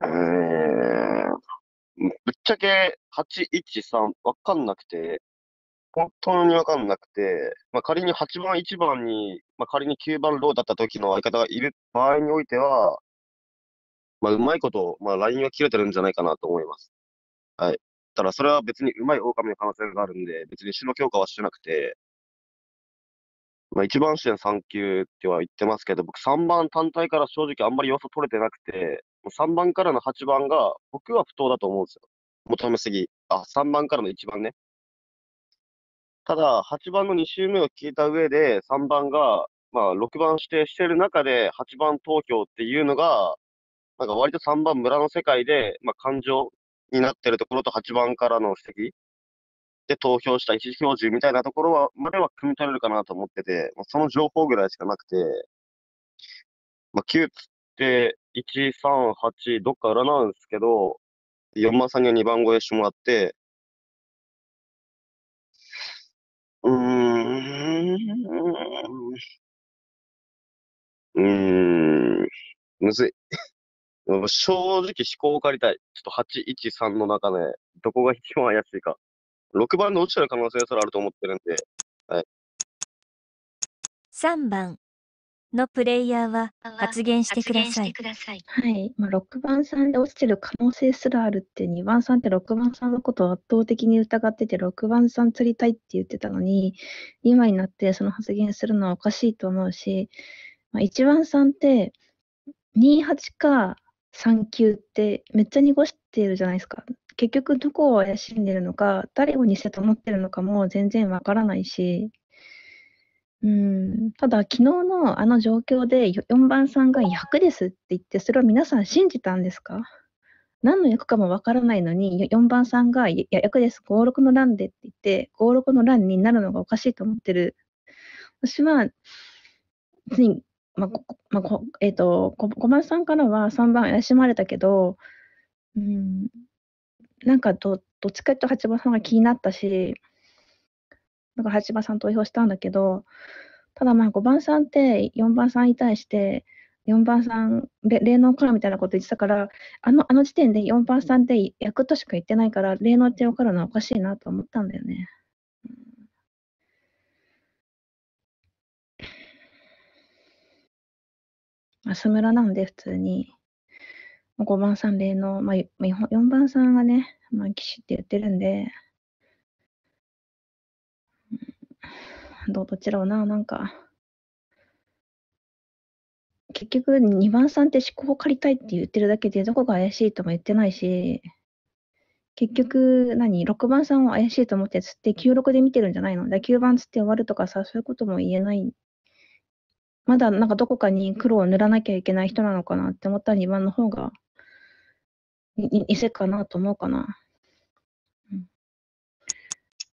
うーん。ぶっちゃけはちいちさんわかんなくて、本当にわかんなくて、まあ、仮にはちばんいちばんに、まあ、仮にきゅうばんローだった時の相方がいる場合においては、まあ、うまいこと、まあ、ラインは切れてるんじゃないかなと思います。はい。ただ、それは別にうまい狼の可能性があるんで、別に種の強化はしてなくて、まあ、いちばん視点さん級っては言ってますけど、僕さんばん単体から正直あんまり要素取れてなくて、さんばんからのはちばんが僕は不当だと思うんですよ。求めすぎ。あ、さんばんからのいちばんね。ただ、はちばんのに周目を聞いた上で、さんばんが、まあ、ろくばん指定してる中で、はちばん投票っていうのが、なんか割とさんばん村の世界で、まあ、感情になってるところとはちばんからの指摘で投票した意思表示みたいなところは、までは組み取れるかなと思ってて、まあ、その情報ぐらいしかなくて、まあ、きゅうつっていち、さん、はち、どっか占うんですけど、よんばんさんにはにばん超えしてもらって、うーん、うーん、むずい。正直思考を借りたい。ちょっとはちいちさんの中で、どこが一番怪しいか。ろくばんの落ちてる可能性すらあると思ってるんで、はい。 さんばんのプレイヤーは発言してください。 はい。まあ、ろくばんさんで落ちてる可能性すらあるって、にばんさんってろくばんさんのことを圧倒的に疑ってて、ろくばんさん釣りたいって言ってたのに、今になってその発言するのはおかしいと思うし、まあ、いちばんさんってにはちかさんきゅうってめっちゃ濁してるじゃないですか。結局どこを怪しんでるのか、誰を偽と思ってるのかも全然わからないし、うん、ただ昨日のあの状況でよんばんさんが役ですって言って、それを皆さん信じたんですか？何の役かもわからないのに、よよんばんさんがいや役です、ご、ろくの欄でって言って、ご、ろくの欄になるのがおかしいと思ってる。私は、別に、まあ、こまあ、こえっ、と、ごごばんさんからはさんばん怪しまれたけど、うん、なんかどどっちかっていうとはちばんさんが気になったし、だからはちばんさん投票したんだけど、ただまあごばんさんってよんばんさんに対して、よんばんさん、れ霊能からみたいなこと言ってたから、あのあの時点でよんばんさんって役としか言ってないから、霊能って分かるのはおかしいなと思ったんだよね。まあ、スムラなんで普通に、ごばんさん霊能、まあ、よんばんさんがね、まあ、騎士って言ってるんで、どどっちだろうな、なんか、結局にばんさんって思考を借りたいって言ってるだけで、どこが怪しいとも言ってないし、結局何、ろくばんさんを怪しいと思ってつってきゅうろくで見てるんじゃないの？だきゅうばんつって終わるとかさ、そういうことも言えない。まだなんかどこかに黒を塗らなきゃいけない人なのかなって思ったらにばんの方がいいせかなと思うかな。うん、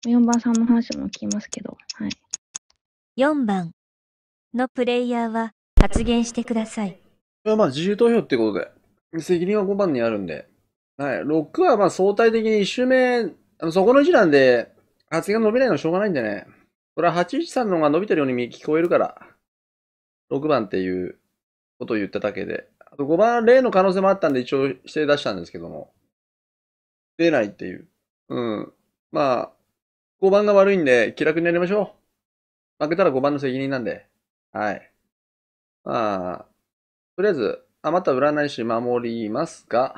よんばんさんの話も聞きますけど、はい。 よんばんのプレイヤーは発言してください。 まあ自由投票ってことで、責任はごばんにあるんで、はい。ろくはまあ相対的にいち周目、あのそこの字なんで、発言が伸びないのはしょうがないんでね。これははちいちさんの方が伸びてるように聞こえるから、ろくばんっていうことを言っただけで。あとごばん、例の可能性もあったんで一応指定出したんですけども、出ないっていう。うん。まあ、ごばんが悪いんで気楽にやりましょう。負けたらごばんの責任なんで。はい。まあ、とりあえず、あ、また占い師守りますが、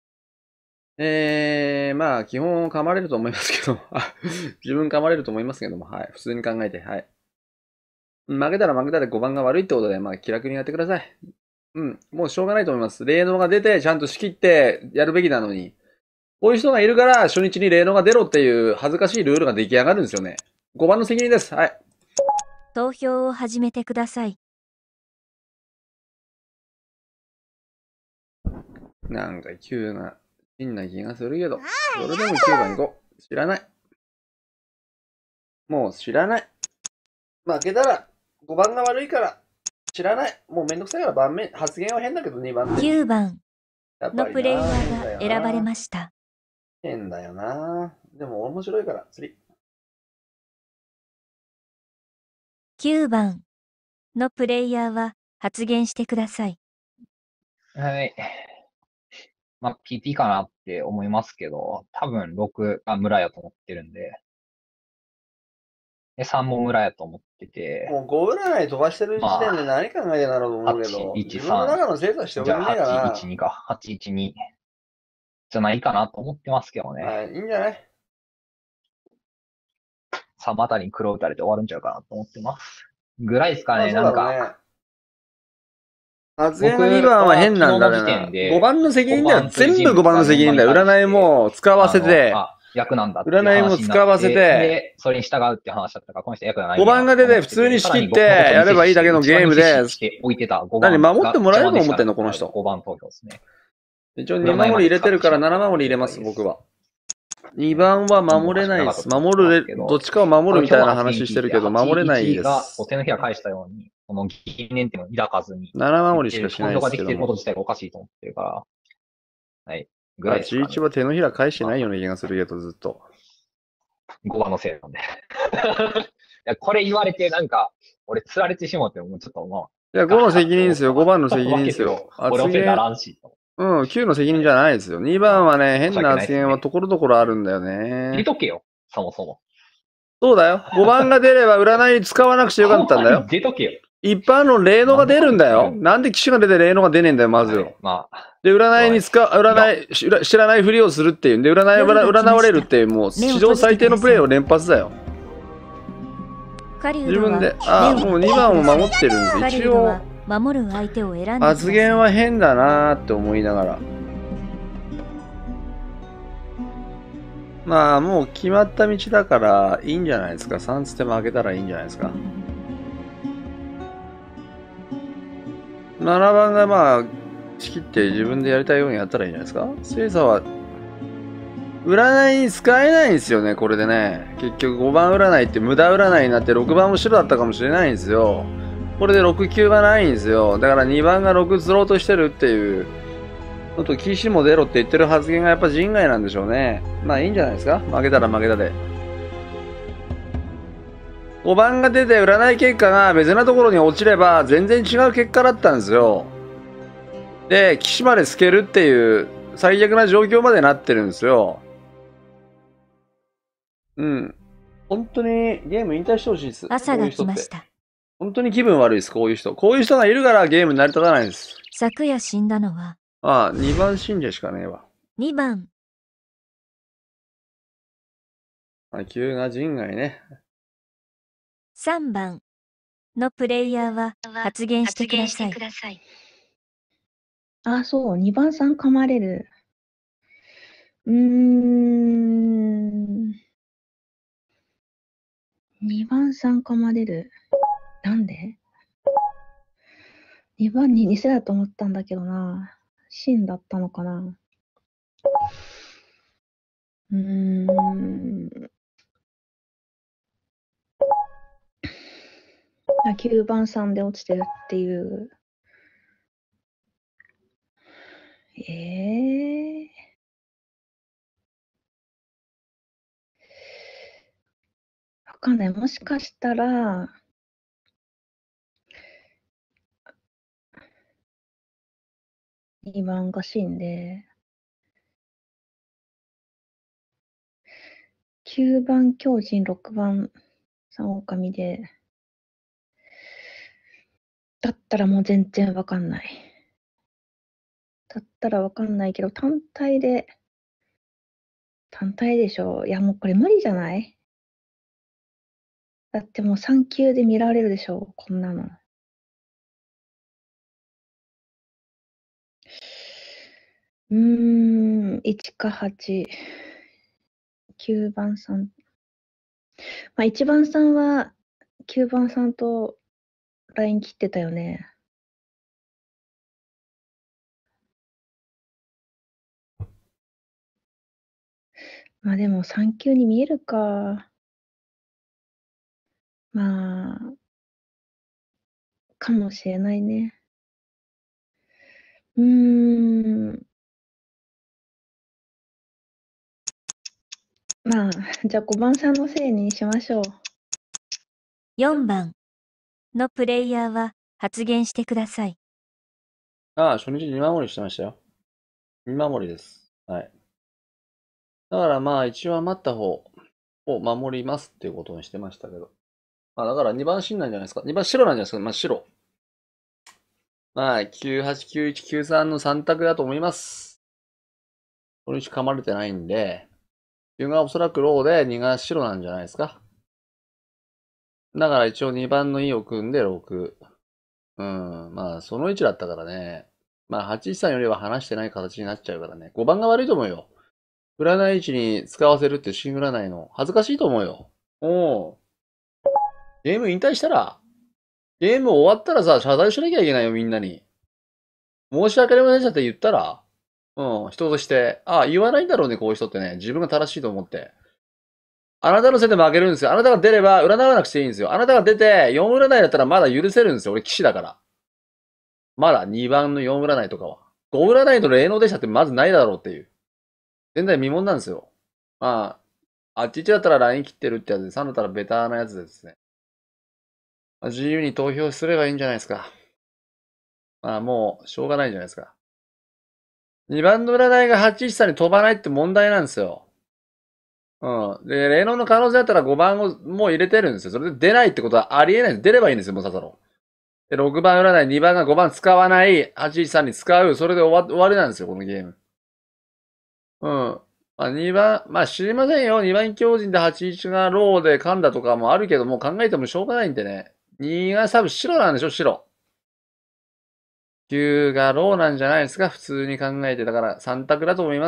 えー、まあ、基本噛まれると思いますけど、あ自分噛まれると思いますけども、はい。普通に考えて、はい。負けたら負けたらごばんが悪いってことで、まあ、気楽にやってください。うん。もうしょうがないと思います。霊能が出て、ちゃんと仕切ってやるべきなのに、こういう人がいるから、初日に霊能が出ろっていう恥ずかしいルールが出来上がるんですよね。ごばんの責任です。はい。 投票を始めてください。 なんか急な、変な気がするけど、それでもきゅうばん行こう。知らない。もう知らない。負けたらごばんが悪いから、知らない。もうめんどくさいから盤面、発言は変だけどにばんきゅうばんのプレイヤーが選ばれました。 変だよな。でも面白いから、釣り。 きゅうばんのプレイヤーは発言してください。 はい。 まあ、ピーティー かなって思いますけど、多分ろくが村やと思ってるんで、で、さんも村やと思ってて、 もうご占い飛ばしてる時まあ点で何考えてんだろうと思うけど、 はちいち自分の中の精査しておじゃあけねえかはちいちにか、はちいちにじゃないかなと思ってますけどね。 な。はい、いいんじゃない？ さんあたりに黒打たれて終わるんちゃうかなと思ってます。ぐらいですかね、 まあそうなんだろうね。 か、 発言がにばんは変なんだ僕は昨日の時な。 点でごばんの責任だよ。 ごばんという全部ごばんの責任だよ。 人物が占いも使わせてあ、のあ役なんだっていう話になって占いも使わせてで、それに従うっていう話だったから、この人役じゃないごばんが出て普通に仕切ってやればいいだけのゲームで、 して置いてたごばん何守ってもらえると思ってんのこの人。 ごばん投票ですね。 一応に守り入れてるからなな守り入れます、僕は。にばんは守れないです。守る、どっちかを守るみたいな話してるけど、守れないでがす。 手のひら返したように、この疑念っていうのを抱かずに、 なな守りしかしないコントがですけども。 できてること自体がおかしいと思ってるから、はい。ぐらいですかねじゅういちは手のひら返してないような気がするけど、ずっと。 ごばんのせいなんで。いやこれ言われて、なんか、俺、釣られてしもって、もうちょっともいや、ごの責任ですよ。ごばんの責任ですよ。 俺のせいならんし。 うん、きゅうの責任じゃないですよ。にばんはね、変な発言はところどころあるんだよ入れね。 とけよ、そもそも。 そうだよ。ごばんが出れば占い使わなくちゃよかったんだよ。 出とけよ。 一般論霊能が出るんだよ。なんで機種が出て霊能が出ねえんだよ、まずよ。 まあ、 で、占いに使う、占い、知ら知らないふりをするっていうんで、占い、占占われるっていう、もう史上最低のプレイを連発だよ。自分で、あ、もうにばんを守ってるんで、一応、 守る相手を選んでください。 発言は変だなーって思いながら。まあ、もう決まった道だからいいんじゃないですか。さんつって負けたらいいんじゃないですか。ななばんがまあ、仕切って自分でやりたいようにやったらいいんじゃないですか。精査は、占いに使えないんですよね、これでね。結局ごばん占いって無駄占いになってろくばんも白だったかもしれないんですよ。これでろく、きゅうがないんですよ。だからにばんがろく釣ろうとしてるっていう、ちょっと騎士も出ろって言ってる発言がやっぱ人外なんでしょうね。まあいいんじゃないですか。負けたら負けたで。ごばんが出て占い結果が別なところに落ちれば全然違う結果だったんですよ。で、騎士まで透けるっていう最悪な状況までなってるんですよ。うん。本当にゲーム引退してほしいです。 朝が来ました。 本当に気分悪いです、こういう人。こういう人がいるからゲーム成り立たないです。 昨夜死んだのはああ、にばん信者しかねえわ。 にばん。 あ、急が人外ね。 さんばんのプレイヤーは発言してください。 あ、そう、にばんさん噛まれる。うーん。にばんさん噛まれる。なんで ?に 番に偽だと思ったんだけどな。真だったのかな。うーん。きゅうばんさんで落ちてるっていう。ええー。わかんない。もしかしたら、にばんが死んで、きゅうばん狂人、ろくばんさん狼で、だったらもう全然わかんない。だったらわかんないけど、単体で、単体でしょ。いや、もうこれ無理じゃない？だってもうさん級で見られるでしょ、こんなの。うーん、いちかはち、きゅうばんさん。まあ、いちばんさんはきゅうばんさんとライン切ってたよね。まあでもさん級に見えるか。まあ、かもしれないね。うーん。まあ、じゃあごばんさんのせいにしましょう。 よんばんのプレイヤーは発言してください。 ああ、初日に守りしてましたよ。 見守りです。はい。だからまあ一応余った方を守りますっていうことにしてましたけど。まあだからにばん死んなんじゃないですか。にばん白なんじゃないですか。まあ白。まあきゅうはち、きゅういち、きゅうさんのさん択だと思います。この石噛まれてないんで、きゅうがおそらくローでにが白なんじゃないですか。だから一応にばんのいを組んでろく。うん。まあその位置だったからね。まあはちいちさんよりは離してない形になっちゃうからね。ごばんが悪いと思うよ。占い位置に使わせるって新占いの。恥ずかしいと思うよ。おう。ゲーム引退したら、ゲーム終わったらさ、謝罪しなきゃいけないよ、みんなに。申し訳ありませんでしたって言ったら、うん、人として、ああ、言わないんだろうね、こういう人ってね。自分が正しいと思って。あなたのせいで負けるんですよ。あなたが出れば占わなくていいんですよ。あなたが出てよん占いだったらまだ許せるんですよ。俺騎士だから。まだにばんのよん占いとかは。ご占いの霊能でしたってまずないだろうっていう。前代未聞なんですよ。まあ、あっちいちだったらライン切ってるってやつで、さんだったらベターなやつですね。まあ、自由に投票すればいいんじゃないですか。まあもう、しょうがないんじゃないですか。にばんの占いがはちいちさんに飛ばないって問題なんですよ。うん。で、霊能の可能性だったらごばんをもう入れてるんですよ。それで出ないってことはありえないんです。出ればいいんですよ、もうささろ。で、ろくばん占い、にばんがごばん使わない、はちいちさんに使う、それで終わ終わりなんですよ、このゲーム。うん。まあ、にばん、まあ知りませんよ。にばん強人ではちいちがローで噛んだとかもあるけども、考えてもしょうがないんでね。にが多分白なんでしょ、白。きゅうがローなんじゃないですか、普通に考えて。だからさん択だと思います。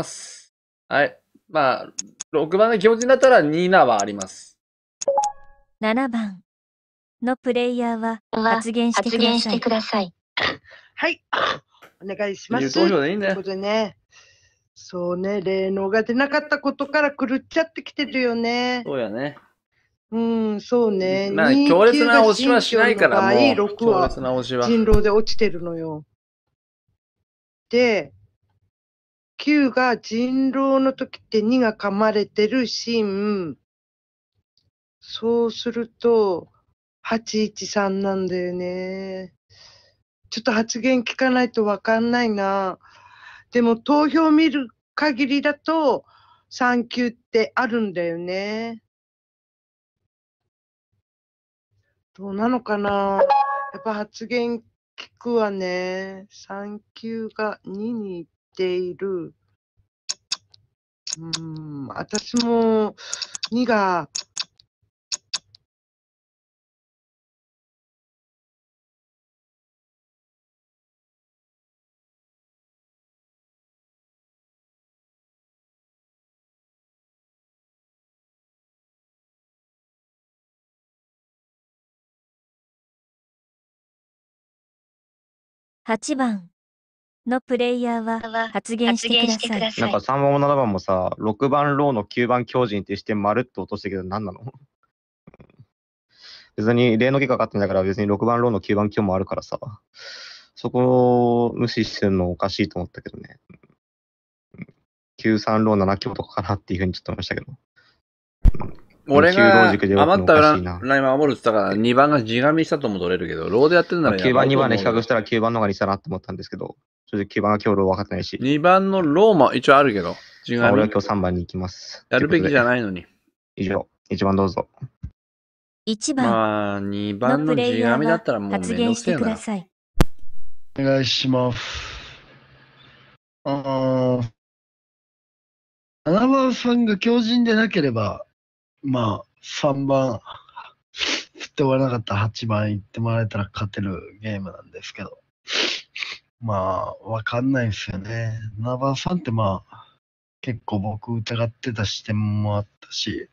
はい。まあ、ろくばんが強人だったらになはあります。 ななばんのプレイヤーは発言してください。 ください。はい。お願いします。 有投票でいいんだよということでね。そうね、霊能が出なかったことから狂っちゃってきてるよね。 そうやね。 うん、そうね。 まあ、 に強烈な押しはしないから、もう。 ろく強は烈な押しは。 人狼で落ちてるのよ。で、きゅうが人狼の時ってにが噛まれてる真。そうすると、はちいちさんなんだよね。ちょっと発言聞かないとわかんないな。でも投票見る限りだとさん級ってあるんだよね。どうなのかな。やっぱ発言聞くわね。さん級がににいっている。うん、私もにがはちばんのプレイヤーは発言してください。 なんかさんばんもななばんもさ、ろくばんローのきゅうばん強人ってしてまるっと落としてるけど何なの別に例の結果かかってんだから別にろくばんローのきゅうばん強もあるからさ、そこを無視してるのおかしいと思ったけどね。きゅうさんローなな強とかかなっていうふうにちょっと思いましたけど。 俺がきゅうロー軸で動く余ったのおかしいな。 占い守るって言ったからにばんが地紙したとも取れるけど、ローでやってるならきゅうばん、にばんでで比較したらきゅうばんの方が似たなって思ったんですけど、正直きゅうばんが今日ロー分かってないし。 にばんのローも一応あるけど、地まあ、俺は紙今日さんばんに行きます。 やるべきじゃい。 ないのに。 以上、いちばんどうぞ。 いちばんまあ、にばんのの地プレイヤー紙だったらもうは発めんど言してくせえな。 ください。 お願いします。あーななばんさんが強靭でなければ、まあ、さんばん、振って終わらなかったらはちばん行ってもらえたら勝てるゲームなんですけど、まあ、わかんないですよね。ななばんさんってまあ、結構僕疑ってた視点もあったし、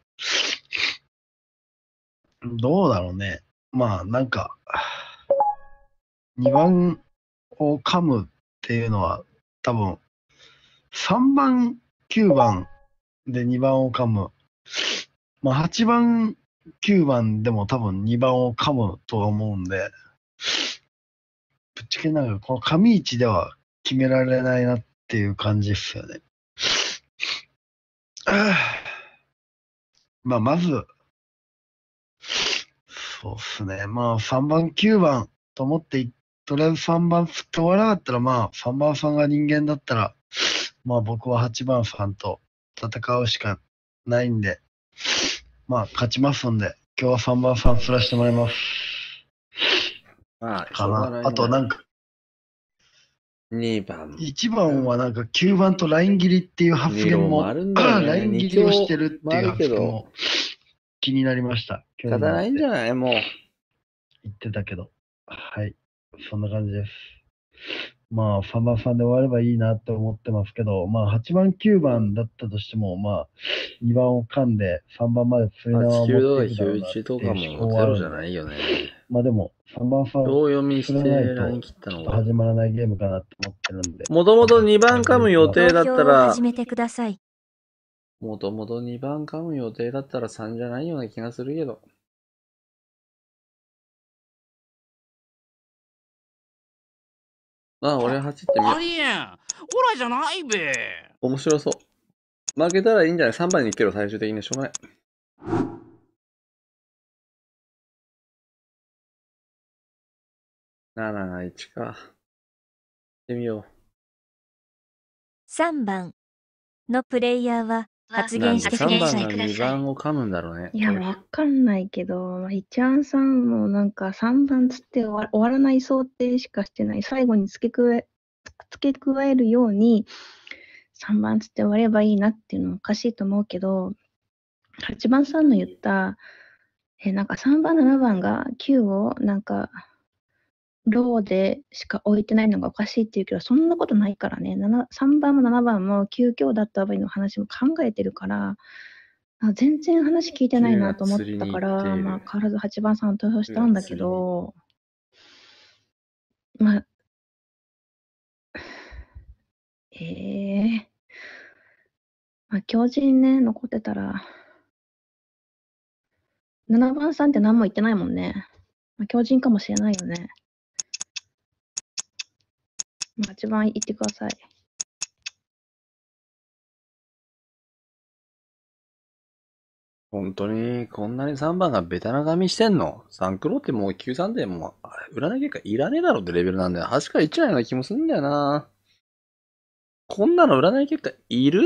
どうだろうね。まあ、なんか、にばんを噛むっていうのは、多分、さんばん、きゅうばんでにばんを噛む。まあ、はちばん、きゅうばんでも多分にばんを噛むと思うんで、ぶっちゃけなんかこの噛み位置では決められないなっていう感じですよね。まあ、まず、そうっすね。まあ、さんばん、きゅうばんと思って、とりあえずさんばん振って終わらなかったら、まあ、さんばんさんが人間だったら、 まあ僕ははちばんファンと戦うしかないんで、まあ勝ちますんで、今日はさんばんファン釣らせてもらいます。 まあ、しかな。 ょうがないんだあとなんか、 にばん。 いちばんはなんかきゅうばんとライン切りっていう発言も、 にろもあるんだよねライン切りをしてるっていうに強もあるけど発言も気になりました。 仕方ないんじゃないもう。 言ってたけど。はい。そんな感じです。まあ、さんばんファンで終わればいいなって思ってますけど、まあ、はちばん、きゅうばんだったとしても、まあ、にばんを噛んでさんばんまで釣り縄を持っていくだろうなっていうはちきゅうとかきゅういちとかも思考はあるんでゼロじゃないよね。 まあでも、さんばんファンどう読みして釣らないとライン切ったのが。 始まらないゲームかなって思ってるんで。 もともとにばん噛む予定だった投票をら始、めてください。 もともとにばん噛む予定だったらさんじゃないような気がするけど。ああ、俺はちってみよありえん。オラじゃないべ。 う。面白そう。負けたらいいんじゃない ?さん 番に行ける最終的にしょうがない。なながいちか。行ってみよさんばんのプレイヤーは発う。なんで言してく 3 ださい。 番がにばんを噛むんだろうね。 いや、わかんないけど、一安さんもなんかさんばんつって終わ終わらない想定しかしてない。最後に付け加え、付け加えるように、さんばんつって終わればいいなっていうのもおかしいと思うけど、はちばんさんの言った、え、なんかさんばん、ななばんがきゅうをなんか、ローでしか置いてないのがおかしいって言うけど、そんなことないからね。ななさんばんもななばんもきゅう強だった場合の話も考えてるから、あ全然話聞いてないなと思ったかきゅうが釣りに行っら、 ているまあ、変わらずはちばんさんを投票したんだけど、まあ、ええまあ、強靭ね、残ってたら、ななばんさんって何も言ってないもんね。まあ、強靭かもしれないよね。まあ、はちばん言ってください。 本当に、こんなにさんばんがベタな髪してんの ?さん クロってもうきゅうさんでもう、あれ占い結果いらねえだろってレベルなんだよ。はちかいちないような気もするんだよな。こんなの占い結果いる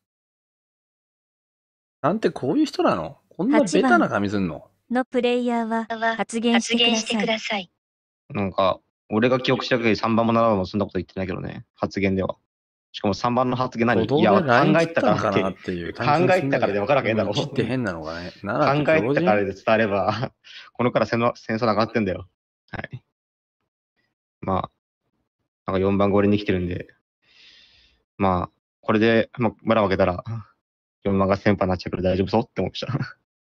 なんてこういう人なのこんなベタな髪すんののプレイヤーは発言してください。 なんか、俺が記憶した限りさんばんもななばんもそんなこと言ってないけどね、発言では。しかもさんばんの発言何いや、考えたからかなっていう。 考えたからで分からんけんだろ。 切って変なのがね。 考えたからで伝われば、このから戦争ながってんだよ。はい。まあ、なんかよんばんゴールに来てるんで、まあ、これで、まあ、村分けたら、よんばんが先輩になっちゃうから大丈夫そうって思いました。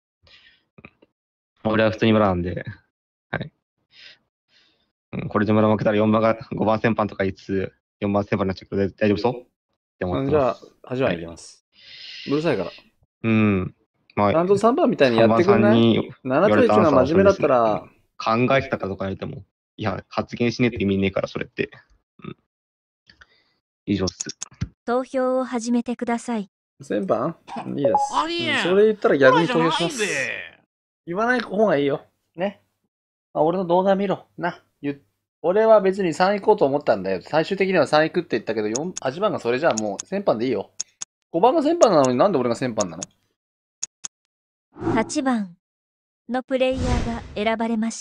俺は普通に村なんで、はい。うん、これで村負けたらよんばんがごばん先輩とか言いつつ、よんばん先輩になっちゃうから大丈夫そうって思ってます。 じゃあ、はちばんいきます。うるさいから。 うん。まあ、 ちゃんとさんばんみたいにやってくんないななといちが真面目だったら、 考えてたかとか言われても、いや、発言しねえって意味ねえから、それって。うん。以上っす。 投票を始めてください。 先般いいです。 ありえん。 うんそれ言ったら逆に投票します。言わない方がいいよ。ね。あ、俺の動画見ろ。な。言俺は別にさん行こうと思ったんだよ。最終的にはさん行くって言ったけど、よん、はちばんがそれじゃあもう先般でいいよ。ごばんが先般なのになんで俺が先般なのはちばんのプレイヤーが選ばれました。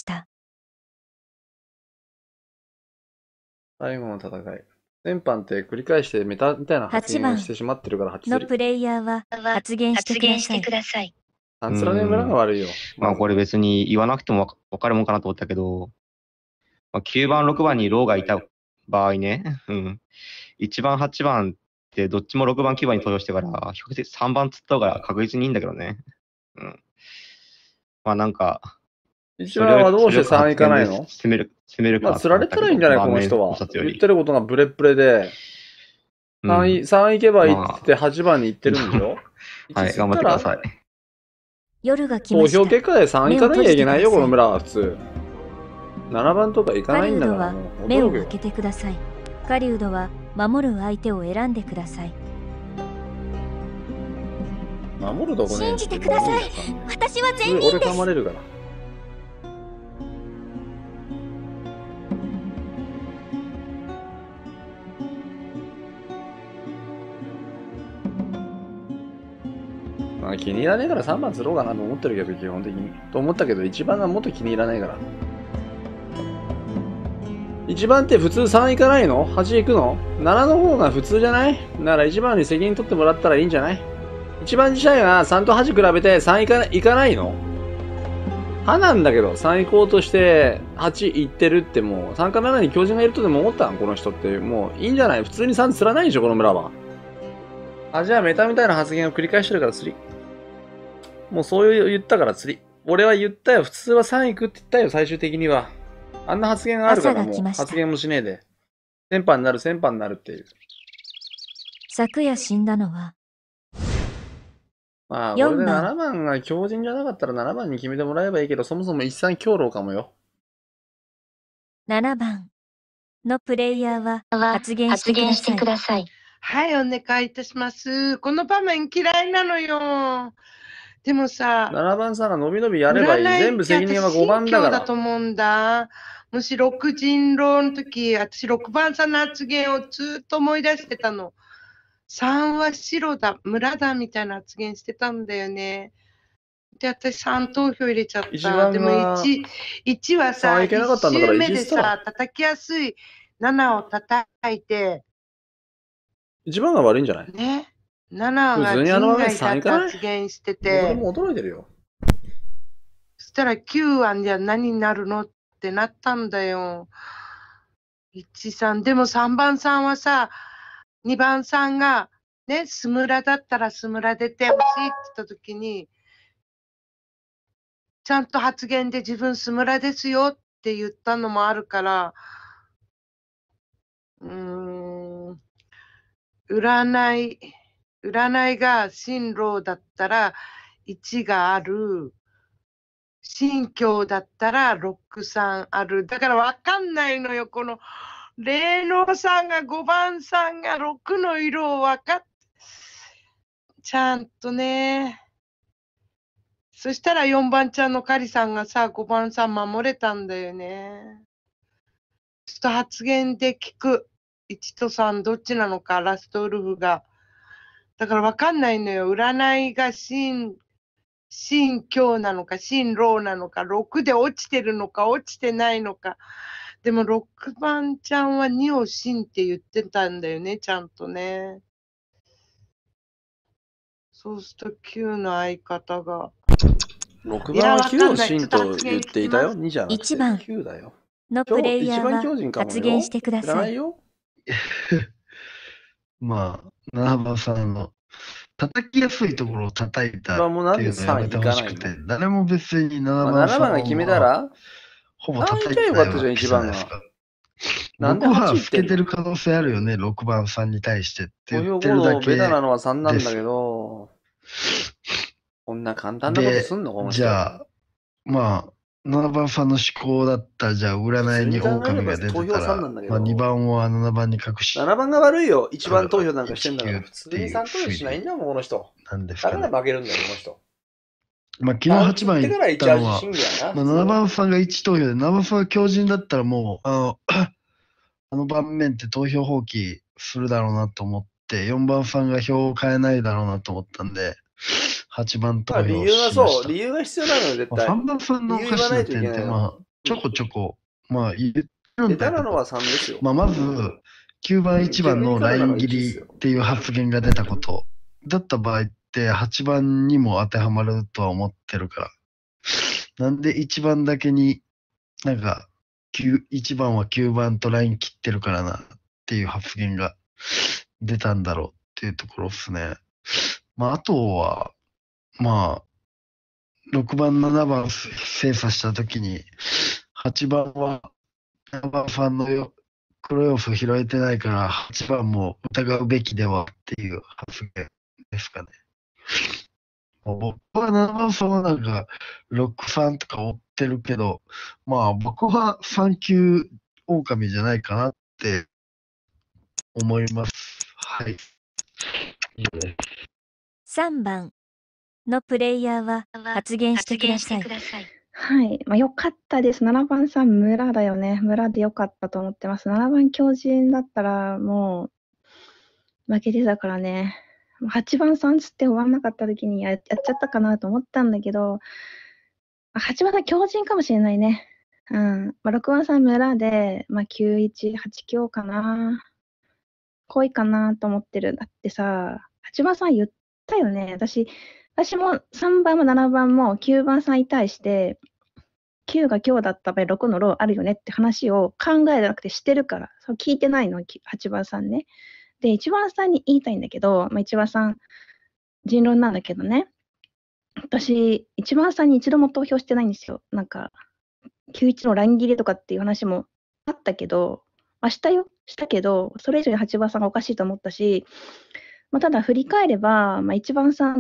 最後の戦い。先般って繰り返してメタみたいな発言をしてしまってるからはちのプレイヤーは発言してください。 あんつらね村が悪いよ。 まあこれ別に言わなくてもわかるもんかなと思ったけど、まあ、きゅうばん、ろくばんにローがいた場合ね、うん。いちばん、はちばんってどっちもろくばん、きゅうばんに投票してから、比較的さんばん釣った方が確実にいいんだけどね。うん。まあなんか、 いちばんはどうしてさん行かないの攻める、攻めるか。 まあ釣られたらいいんじゃないこの人は。言ってることがブレッブレで、さん, いさん行けばいいってはちばんに行ってるんでしょ、 まあ、はい、頑張ってください。 夜が来ました。 投票結果でさん行かなきゃいけないよ、この村は普通。ななばんとか行かないんだから。 目を開けてください。狩人は守る相手を選んでください。 守るとこね。 信じてください。私は善人です。 俺噛まれるから。 まあ気に入らねえからさんばん釣ろうかなと思ってるけど、基本的に。と思ったけど、いちばんがもっと気に入らないから。いちばんって普通さん行かないの ?はち 行くの ?なな の方が普通じゃない？ならいちばんに責任取ってもらったらいいんじゃない？ いち 番自体がさんとはち比べてさん行かない、行かないの？はなんだけど、さん行こうとしてはち行ってるってもうさんかななに強靭がいるとでも思ったんこの人って。もういいんじゃない？普通にさん釣らないでしょこの村は。あ、じゃあメタみたいな発言を繰り返してるから釣り。もうそういう言ったから釣り。俺は言ったよ。普通はさん行くって言ったよ、最終的には。あんな発言があるからもう発言もしねえで。先般になる、先般になるっていう。 昨夜死んだのは、 まあ、これでななばんが強靭じゃなかったらななばんに決めてもらえばいいけど、そもそも一三強労かもよ。 ななばんのプレイヤーは発言してください。 はい、お願いいたします。この場面嫌いなのよ。でもさ、 ななばんさんが伸び伸びやればいい。全部責任はごばんだから。 だと思うんだ。もしろく人狼の時、私ろくばんさんの発言をずっと思い出してたの。さんは白だ、村だみたいな発言してたんだよね。で、私さん投票入れちゃった。でも 1, いちはさ、いち周目でさ、叩きやすいななを叩いて。 いちばんが悪いんじゃない？ ね。ななが人外だって発言してて。 俺も驚いてるよ。 そしたらきゅうはじゃあ何になるのってなったんだよ。いち、さん。でもさんばんさんはさ、にばんさんが、ね、スムラだったらスムラ出てほしいって言ったときに、ちゃんと発言で自分スムラですよって言ったのもあるから、うーん、占い、占いが新郎だったらいちがある。新教だったらろく、さんある。だからわかんないのよ、この。霊能さんがごばんさんがろくの色を分かっちゃんとね。そしたらよんばんちゃんのカリさんがさ、ごばんさん守れたんだよね。ちょっと発言で聞く。いちとさんどっちなのか、ラストウルフが。だから分かんないのよ。占いが新、新教なのか、新老なのか、ろくで落ちてるのか、落ちてないのか。でもろくばんちゃんはにをしんって言ってたんだよね、ちゃんとね。そうするときゅうの相方が。 ろくばんはきゅうをしんと言っていたよ。にじゃなくていちばんきゅうだよ。 のプレイヤーは発言してください。 まあ、ななばんさんの叩きやすいところを叩いたっていうのはやめてほしくて、誰も別にななばんさんが決めたらほぼ叩いてないわけじゃないですか。僕は老けてる可能性あるよね、ろくばんさんに対してって言ってるだけ。 ベタなのはさんなんだけど、こんな簡単なことすんのこの人。 じゃあ、まあ、ななばんさんの思考だったら、じゃあ占いに狼が出てたら、まあにばんはななばんに隠し。 ななばんが悪いよ。いちばん投票なんかしてんだから。普通にさん投票しないんだもん、この人。 なんですかね。 だから負けるんだよ、この人。 まあ、昨日はちばん言ったのは、まあ、ななばんさんがいち投票で、ななばんさんが強靭だったらもう、あの、あの盤面って投票放棄するだろうなと思って、よんばんさんが票を変えないだろうなと思ったんで、はちばん投票しました。 理由がそう、理由が必要なのよ、絶対。 まあ、さんばんさんのおかしな点って、まあ、ちょこちょこ、まあ、言ってるんだけど、 はさんですよ。 まあ、まず、きゅうばんいちばんのライン切りっていう発言が出たことだった場合って、はちばんにも当てはまるとは思ってるから。なんでいちばんだけに、なんか、いちばんはきゅうばんとライン切ってるからなっていう発言が出たんだろうっていうところですね。まあ、あとは、まあ、ろくばん、ななばん精査したときに、はちばんは、ななばんファンのよ黒要素拾えてないから、はちばんも疑うべきではっていう発言ですかね。僕はななばんファンはなんか、ろくファンとか追ってるけど、まあ僕はさん級狼じゃないかなって思います。はい。 さんばんのプレイヤーは発言してください。 はい。まあ、よかったです。ななばんさん、村だよね。村でよかったと思ってます。ななばん強靭だったら、もう、負けてたからね。 はちばんさんつって終わんなかった時にややっちゃったかなと思ったんだけど、あはちばんさん強靭かもしれないね。うん。まあ、ろくばんさん村で、まあ、きゅういち、はち強かな。濃いかなと思ってる。だってさ、はちばんさん言ったよね。私、私もさんばんもななばんもきゅうばんさんに対して、きゅうが強だった場合ろくのローあるよねって話を考えじゃなくてしてるから。そう聞いてないの、はちばんさんね。で、いちばんさんに言いたいんだけど、まあ、いちばんさん、人狼なんだけどね。私、いちばんさんに一度も投票してないんですよ。なんか、きゅういちの乱切りとかっていう話もあったけど、まあ、したよ。したけど、それ以上にはちばんさんがおかしいと思ったし、まあ、ただ振り返れば、まあ、いちばんさんって、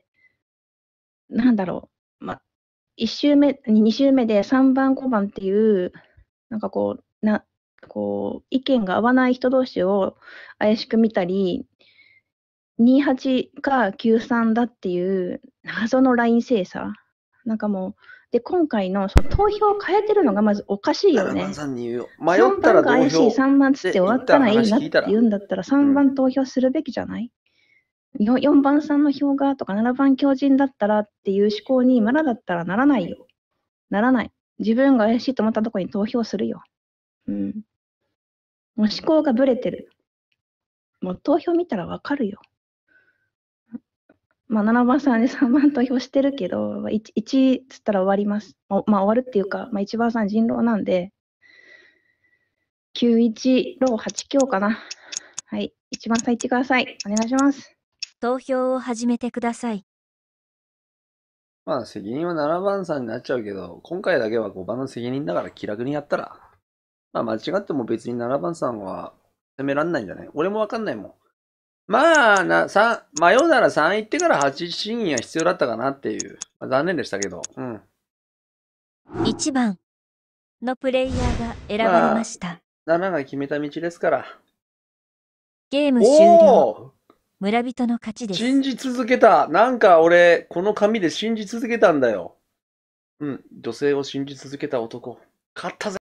なんだろう、まあ、いち周目、に周目でさんばん、ごばんっていう、なんかこう、な、こう、意見が合わない人同士を怪しく見たり、にはちかきゅうさんだっていう謎のライン精査。なんかもう、で、今回のその投票を変えてるのがまずおかしいよななばんね。 さんに言うよ。迷 3 ったら番が怪しい、 投票さんばんつってで終わったらいいなって一旦話聞いたら言うんだったら、さんばん投票するべきじゃない、よよんばんさんの票がとかななばん強靭だったらっていう思考にまだだったらならないよ。ならない。自分が怪しいと思ったところに投票するよ。うん。もう思考がぶれてる。もう投票見たらわかるよ。まあななばんさんでさんばん投票してるけど、いち, いちつったら終わります。おまあ終わるっていうか、まあ、いちばんさん人狼なんで、きゅういちローはち強かな。はい。いちばんさんいってください。お願いします。 投票を始めてください。 まあ責任はななばんさんになっちゃうけど、今回だけはごばんの責任だから気楽にやったら。まあ間違っても別にななばんさんは責めらんないんじゃない？俺もわかんないもん。まあな、さん、迷うならさん行ってからはち審議が必要だったかなっていう。まあ、残念でしたけど。うん。 いちばんのプレイヤーが選ばれました。 まあ、ななが決めた道ですから。 ゲーム終了。村人の勝ちです。 信じ続けた。なんか俺、この紙で信じ続けたんだよ。うん。女性を信じ続けた男。勝ったぜ。